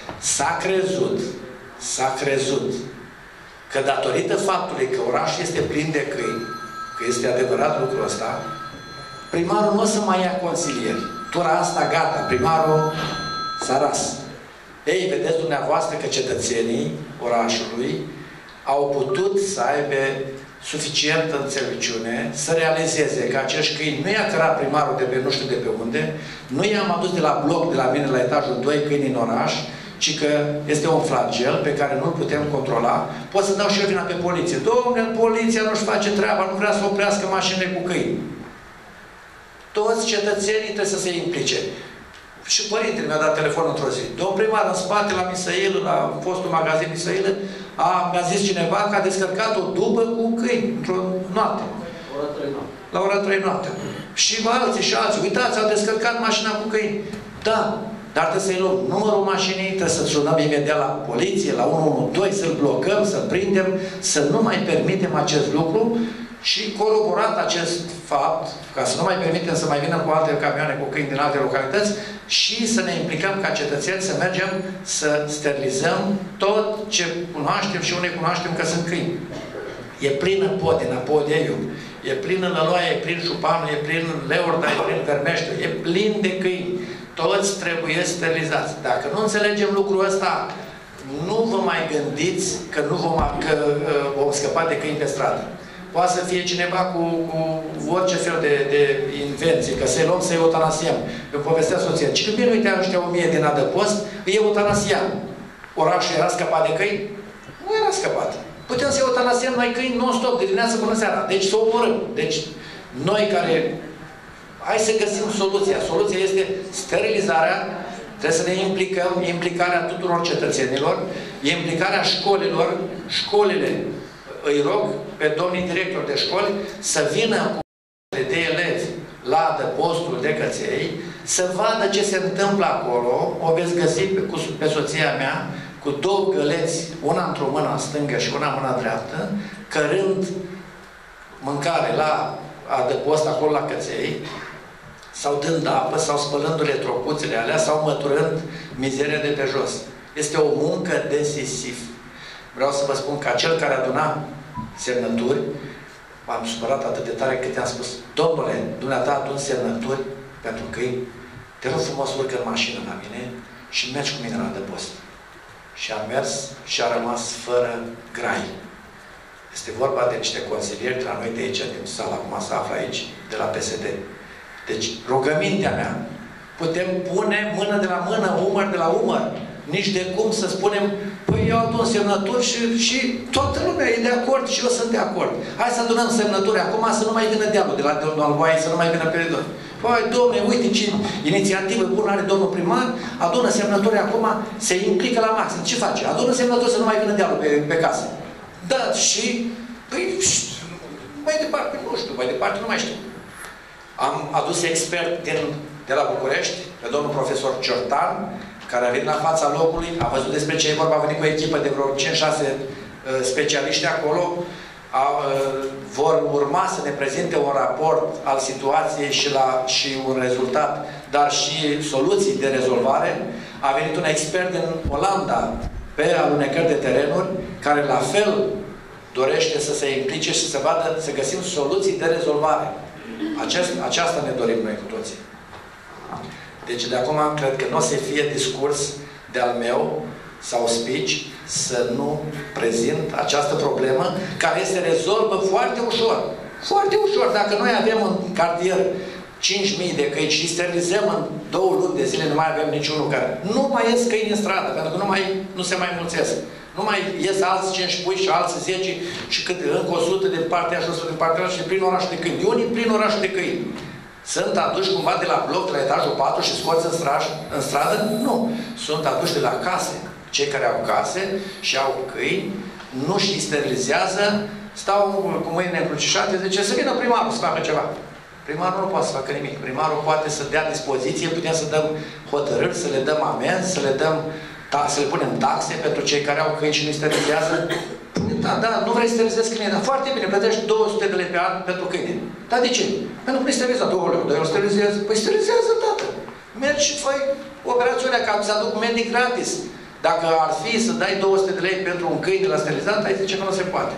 S-a crezut că datorită faptului că orașul este plin de câini, că este adevărat lucrul ăsta, primarul nu o să mai ia consilieri. Tura asta, gata, primarul s-a ras. Ei, vedeți dumneavoastră că cetățenii orașului au putut să aibă suficientă înțelepciune să realizeze că acești câini nu i-a cărat primarul de pe nu știu de pe unde, nu i-am adus de la bloc, de la mine la etajul 2 câini în oraș, ci că este un flagel pe care nu-l putem controla. Pot să dau și eu vina pe poliție. Dom'le, poliția nu-și face treaba, nu vrea să oprească mașinile cu câini. Toți cetățenii trebuie să se implice. Și părintele mi-a dat telefon într-o zi. Domn primar, în spate, la Misăilă, la fostul magazin Misăilă, mi-a zis cineva că a descărcat o dubă cu câini, într-o noapte. La ora 3 noapte. Și alții și alții. Uitați, au descărcat mașina cu câini. Da, dar trebuie să-i luăm numărul mașinii, trebuie să sunăm imediat la poliție, la 112, să-l blocăm, să-l prindem, să nu mai permitem acest lucru. Și coroborat acest fapt, ca să nu mai permitem să mai vină cu alte camioane cu câini din alte localități și să ne implicăm ca cetățeni să mergem să sterilizăm tot ce cunoaștem și unde cunoaștem că sunt câini. E plină Podina, Podeiu, e plină Lăloaia, e plin Șupanul, e plin Leorda, e plin Vermeștiu, e plin de câini. Toți trebuie sterilizați. Dacă nu înțelegem lucrul ăsta, nu vă mai gândiți că nu vom scăpa de câini pe stradă. Poate să fie cineva cu orice fel de invenție, că să-i luăm, să-i eutanasiem. Eu povestea soția. Și când vine, uite, ăștia 1000 din adăpost, îi eutanasiam. Orașul era scăpat de câini? Nu era scăpat. Putem să eutanasiem noi câini non-stop, de dimineață până seara. Deci să omorâm. Deci noi care... Hai să găsim soluția. Soluția este sterilizarea, trebuie să ne implicăm, implicarea tuturor cetățenilor, implicarea școlilor. Școlile, îi rog pe domnii directori de școli să vină cu de elevi la adăpostul de căței, să vadă ce se întâmplă acolo. O veți găsi pe soția mea cu două găleți, una într-o mână stângă și una în mâna dreaptă, cărând mâncare la adăpost acolo la căței, sau dând apă, sau spălându-le tropuțele alea, sau măturând mizeria de pe jos. Este o muncă de sisif. Vreau să vă spun că acel care aduna semnături, m-am supărat atât de tare cât i-am spus: domnule, dumneata adun semnături pentru câini, te rog frumos, urcă în mașină la mine și mergi cu mine la adăpost. Și a mers și a rămas fără grai. Este vorba de niște consilieri de la noi de aici, din sala, acum se află aici, de la PSD. Deci, rugămintea mea, putem pune mână de la mână, umăr de la umăr. Nici de cum să spunem, păi eu adun semnături și toată lumea e de acord și eu sunt de acord. Hai să adunăm semnături acum, să nu mai vină dealul de la domnul Alboaie, să nu mai vină Peridon. Păi, domne, uite ce inițiativă bună are domnul primar, adună semnături acum, se implică la maxim. Ce face? Adună semnături să nu mai vină dealul pe casă. Da, și, păi, mai departe, nu știu, mai departe nu mai știu. Am adus expert de la București, pe domnul profesor Ciortan, care a venit la fața locului, a văzut despre ce e vorba, a venit cu o echipă de vreo 5-6 specialiști acolo, vor urma să ne prezinte un raport al situației și un rezultat, dar și soluții de rezolvare. A venit un expert din Olanda pe alunecări de terenuri, care la fel dorește să se implice și să vadă, să găsim soluții de rezolvare. Aceasta ne dorim noi cu toții. Deci de acum cred că nu o să fie discurs de-al meu sau speech să nu prezint această problemă, care se rezolvă foarte ușor. Foarte ușor. Dacă noi avem în cartier 5.000 de câini și sterilizăm în 2 luni de zile, nu mai avem niciunul care... Nu mai ies câini în stradă, pentru că nu se mai mulțesc. Nu mai ies alți 5 pui și alți 10 și cât încă 100 de partea și 100 de partea și plin orașul de câini. Unii plin orașul de câini. Sunt aduși cumva de la bloc, de la etajul 4 și scoți în stradă? Nu. Sunt aduși de la case. Cei care au case și au câini, nu și sterilizează, stau cu mâinile încrucișate, zice să vină primarul să facă ceva. Primarul nu poate să facă nimic. Primarul poate să dea dispoziție, putem să dăm hotărâri, să le dăm amenzi, să le punem taxe pentru cei care au câini și nu sterilizează. Da, nu vrei să sterilizezi câine, dar foarte bine, plătești 200 de lei pe an pentru câine. Dar de ce? Pentru că nu steriliza 2 lei, dar eu sterilizez. Păi sterilizează, tată. Mergi și fai operațiunea ca să aduc medic gratis. Dacă ar fi să dai 200 de lei pentru un câine la sterilizat, ai zice că nu se poate.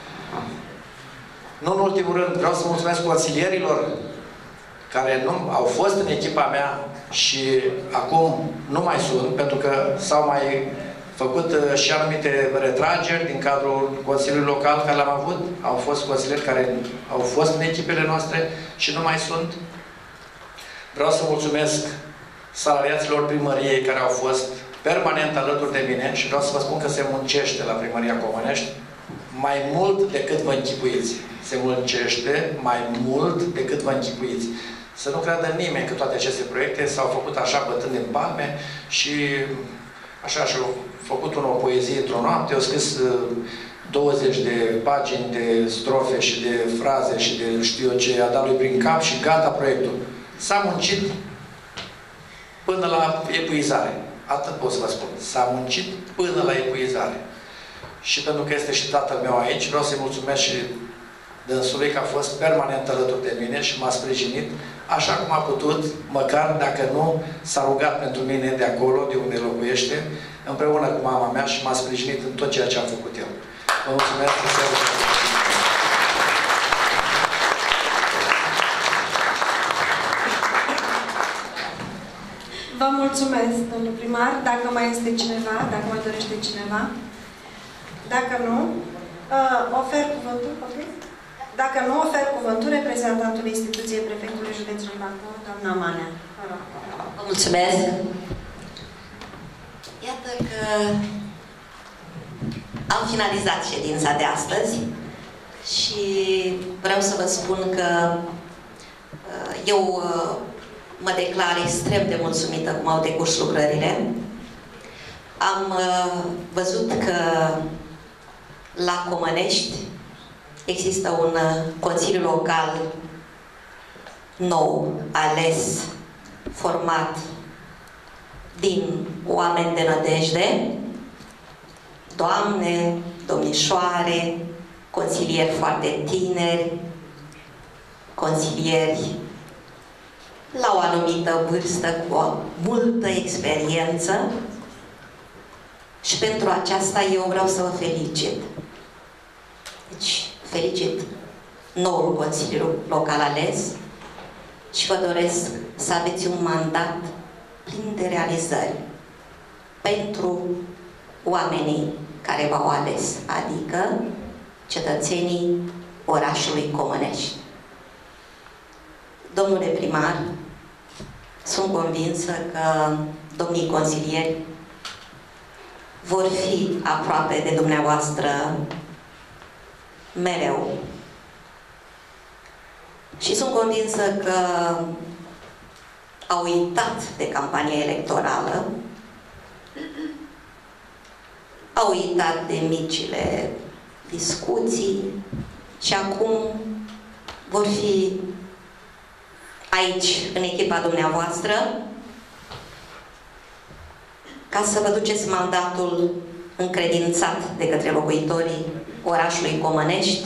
Nu în ultimul rând, vreau să mulțumesc consilierilor care nu au fost în echipa mea și acum nu mai sunt, pentru că s-au mai făcut și anumite retrageri din cadrul Consiliului Local care l-am avut. Au fost consilieri care au fost în echipele noastre și nu mai sunt. Vreau să mulțumesc salariaților primăriei care au fost permanent alături de mine și vreau să vă spun că se muncește la Primăria Comănești mai mult decât vă închipuiți. Se muncește mai mult decât vă închipuiți. Să nu creadă nimeni că toate aceste proiecte s-au făcut așa bătând în palme și așa și-au făcut o poezie într-o noapte, au scris 20 de pagini de strofe și de fraze și de știu eu ce a dat lui prin cap și gata proiectul. S-a muncit până la epuizare. Atât pot să vă spun. S-a muncit până la epuizare. Și pentru că este și tatăl meu aici, vreau să-i mulțumesc și dânsului că a fost permanent alături de mine și m-a sprijinit așa cum a putut, măcar dacă nu s-a rugat pentru mine de acolo, de unde locuiește, împreună cu mama mea și m-a sprijinit în tot ceea ce am făcut eu. Vă mulțumesc! Vă mulțumesc, domnul primar. Dacă mai este cineva, dacă mai dorește cineva. Dacă nu, ofer cuvântul, Dacă nu, ofer cuvântul reprezentantului instituției Prefectului Județului Bacău, doamna Manea. Vă mulțumesc! Iată că Am finalizat ședința de astăzi și vreau să vă spun că eu mă declar extrem de mulțumită cum au decurs lucrările. Am văzut că la Comănești există un consiliu local nou, ales, format din oameni de nădejde, doamne, domnișoare, consilieri foarte tineri, consilieri la o anumită vârstă, cu o multă experiență, și pentru aceasta eu vreau să vă felicit. Deci, felicit noul Consiliu Local ales și vă doresc să aveți un mandat plin de realizări pentru oamenii care v-au ales, adică cetățenii orașului Comănești. Domnule primar, sunt convinsă că domnii consilieri vor fi aproape de dumneavoastră mereu. Și sunt convinsă că au uitat de campania electorală, au uitat de micile discuții și acum vor fi aici, în echipa dumneavoastră, ca să vă duceți mandatul încredințat de către locuitorii orașului Comănești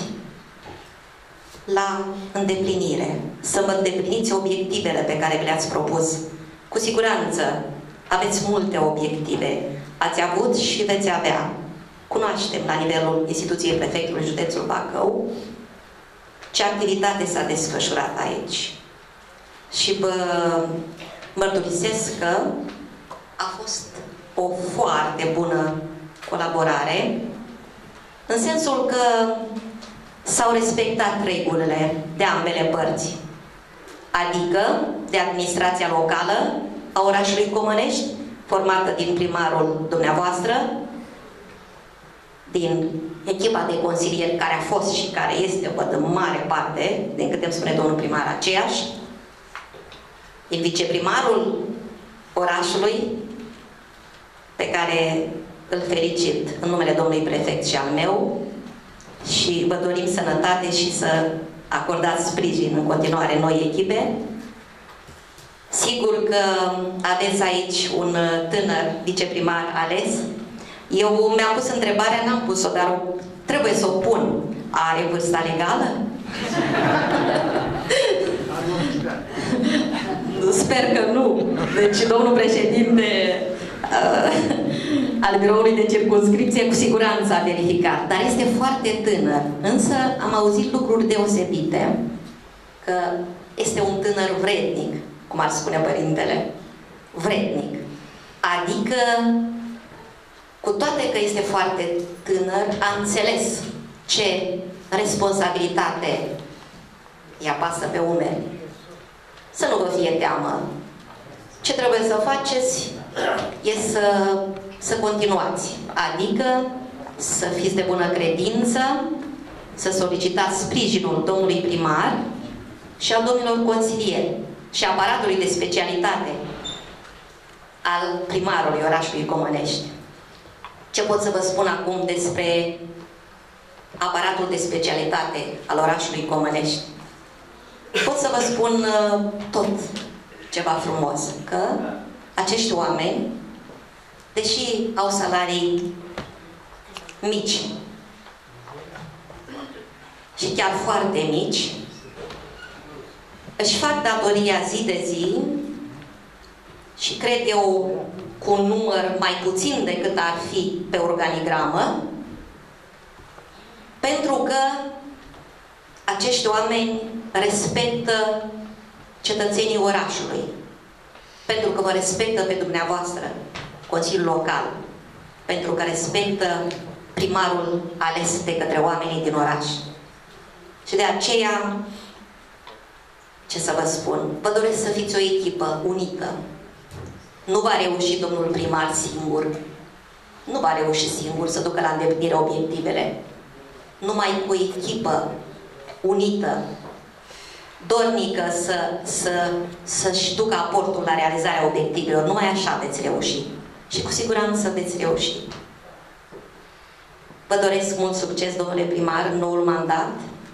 la îndeplinire. Să vă îndepliniți obiectivele pe care le-ați propus. Cu siguranță aveți multe obiective. Ați avut și veți avea. Cunoaștem la nivelul instituției prefectului județul Bacău ce activitate s-a desfășurat aici. Și vă mărturisesc că a fost o foarte bună colaborare, în sensul că s-au respectat regulile de ambele părți, adică de administrația locală a orașului Comănești, formată din primarul dumneavoastră, din echipa de consilieri care a fost și care este, văd, în mare parte, din câte îmi spune domnul primar, aceeași, din viceprimarul orașului, pe care îl felicit în numele domnului prefect și al meu, și vă dorim sănătate și să acordați sprijin în continuare noi echipe. Sigur că aveți aici un tânăr viceprimar ales. Eu mi-am pus întrebarea, n-am pus-o, dar trebuie să o pun. Are vârsta legală? Sper că nu. Deci domnul președinte al biroului de circumscripție cu siguranță a verificat, dar este foarte tânăr. Însă am auzit lucruri deosebite, că este un tânăr vrednic, cum ar spune părintele, vrednic. Adică, cu toate că este foarte tânăr, a înțeles ce responsabilitate îi apasă pe umeri. Să nu vă fie teamă. Ce trebuie să faceți e să continuați, adică să fiți de bună credință, să solicitați sprijinul domnului primar și al domnilor consilieri și aparatului de specialitate al primarului orașului Comănești. Ce pot să vă spun acum despre aparatul de specialitate al orașului Comănești? Pot să vă spun tot ceva frumos, că acești oameni, deși au salarii mici și chiar foarte mici, își fac datoria zi de zi și cred eu cu un număr mai puțin decât ar fi pe organigramă, pentru că acești oameni respectă cetățenii orașului, pentru că vă respectă pe dumneavoastră, Consiliul Local, pentru că respectă primarul ales de către oamenii din oraș. Și de aceea, ce să vă spun, vă doresc să fiți o echipă unită. Nu va reuși domnul primar singur. nu va reuși singur să ducă la îndeplinire obiectivele. Numai cu echipă unită, dornică să-și ducă aportul la realizarea obiectivelor. Numai așa veți reuși. Și cu siguranță veți reuși. Vă doresc mult succes, domnule primar, în noul mandat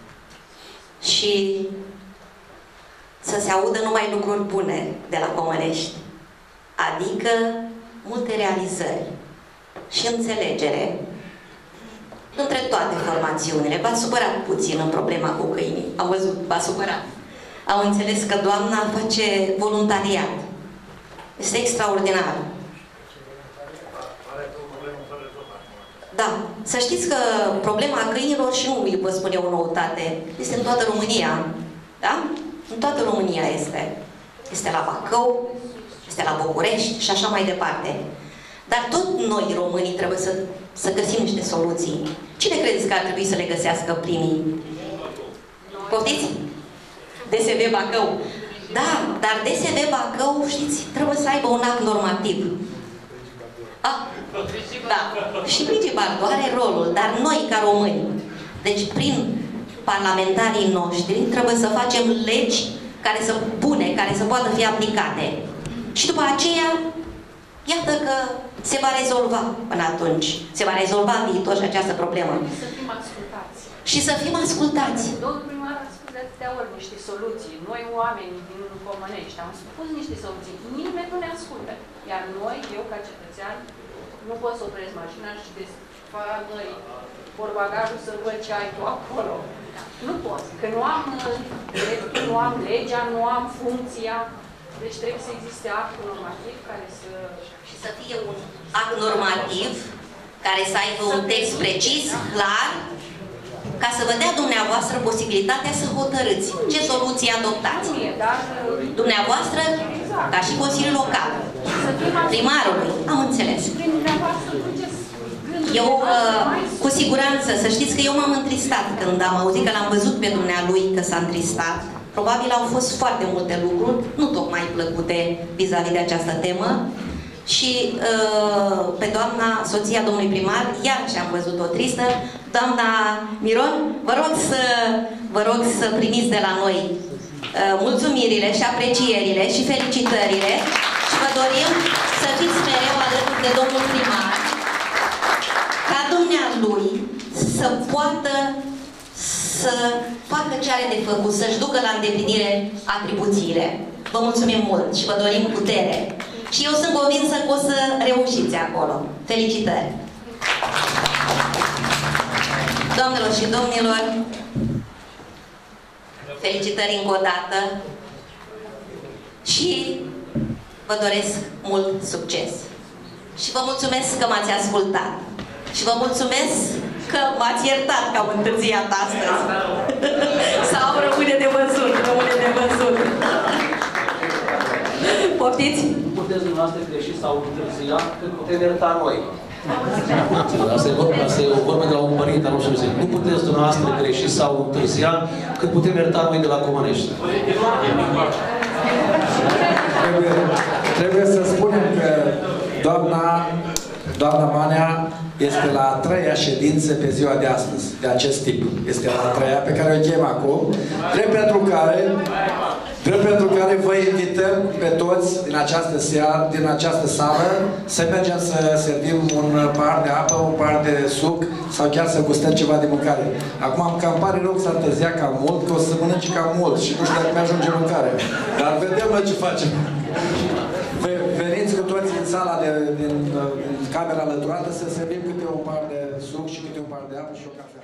și să se audă numai lucruri bune de la Comănești. Adică multe realizări și înțelegere între toate formațiunile. V-ați supărat puțin în problema cu câinii. Am văzut, v-a supărat. Am înțeles că doamna face voluntariat. Este extraordinar. Da. Să știți că problema câinilor, și nu vă spun eu o noutate, este în toată România. Da? În toată România este. Este la Bacău, este la București și așa mai departe. Dar tot noi, românii, trebuie să găsim niște soluții. Cine credeți că ar trebui să le găsească primii? Poftiți? DSV Bacău. Da, dar DSV Bacău, știți, trebuie să aibă un act normativ. Da. Și principal are rolul, dar noi, ca români, deci prin parlamentarii noștri, trebuie să facem legi care să bune, care să poată fi aplicate. Și după aceea, iată că se va rezolva până atunci. Se va rezolva în viitor și această problemă. Să fim ascultați. Și să fim ascultați. Domnul primar a spus de atâtea ori niște soluții. Noi, oameni din Comănești, am spus niște soluții. Nimeni nu ne ascultă. Iar noi, eu ca cetățean, nu pot să opresc mașina și desfac portbagajul să văd ce ai tu acolo. Nu pot. Că nu am dreptul, nu am legea, nu am funcția. Deci trebuie să existe actul normativ care să... Și să fie un act normativ care să aibă un text precis, clar, ca să vă dea dumneavoastră posibilitatea să hotărâți ce soluție adoptați. Dumneavoastră, ca și Consiliul Local, primarului, am înțeles. Eu, cu siguranță, să știți că eu m-am întristat când am auzit că l-am văzut pe dumnealui că s-a întristat. Probabil au fost foarte multe lucruri, nu tocmai plăcute vis-a-vis de această temă. Și pe doamna, soția domnului primar, iar și-am văzut-o tristă. Doamna Miron, vă rog să primiți de la noi mulțumirile și aprecierile și felicitările și vă dorim să fiți mereu alături de domnul primar, ca dumnealui să poată să facă ce are de făcut, să-și ducă la îndeplinire atribuțiile. Vă mulțumim mult și vă dorim putere. Și eu sunt convinsă că o să reușiți acolo. Felicitări! Doamnelor și domnilor, felicitări încă o dată și vă doresc mult succes. Și vă mulțumesc că m-ați ascultat. Și vă mulțumesc că m-ați iertat că am întârziat astăzi. Sau rămâne de văzut, rămâne de văzut. Poftiți? Nu puteți dumneavoastră greși sau întârzia când putem ierta noi. Asta e o vorbă de la un părinte, nu știu ce. Nu puteți dumneavoastră greși sau întârzia când putem ierta noi de la Comănești. Trebuie să spunem că doamna Manea este la a 3-a ședință pe ziua de astăzi, de acest tip. Este la a 3-a pe care o chem acum, drept pentru care vă invităm pe toți din această sală să mergem să servim un pahar de apă, un pahar de suc sau chiar să gustăm ceva de mâncare. Acum cam pare rău că s-a întârziat cam mult, că o să mănânci cam mult și nu știu dacă mi-ajunge mâncare. Dar vedem noi ce facem. Veniți cu toți în sala din camera alăturată să servim câte un pahar de suc și câte un pahar de apă și o cafea.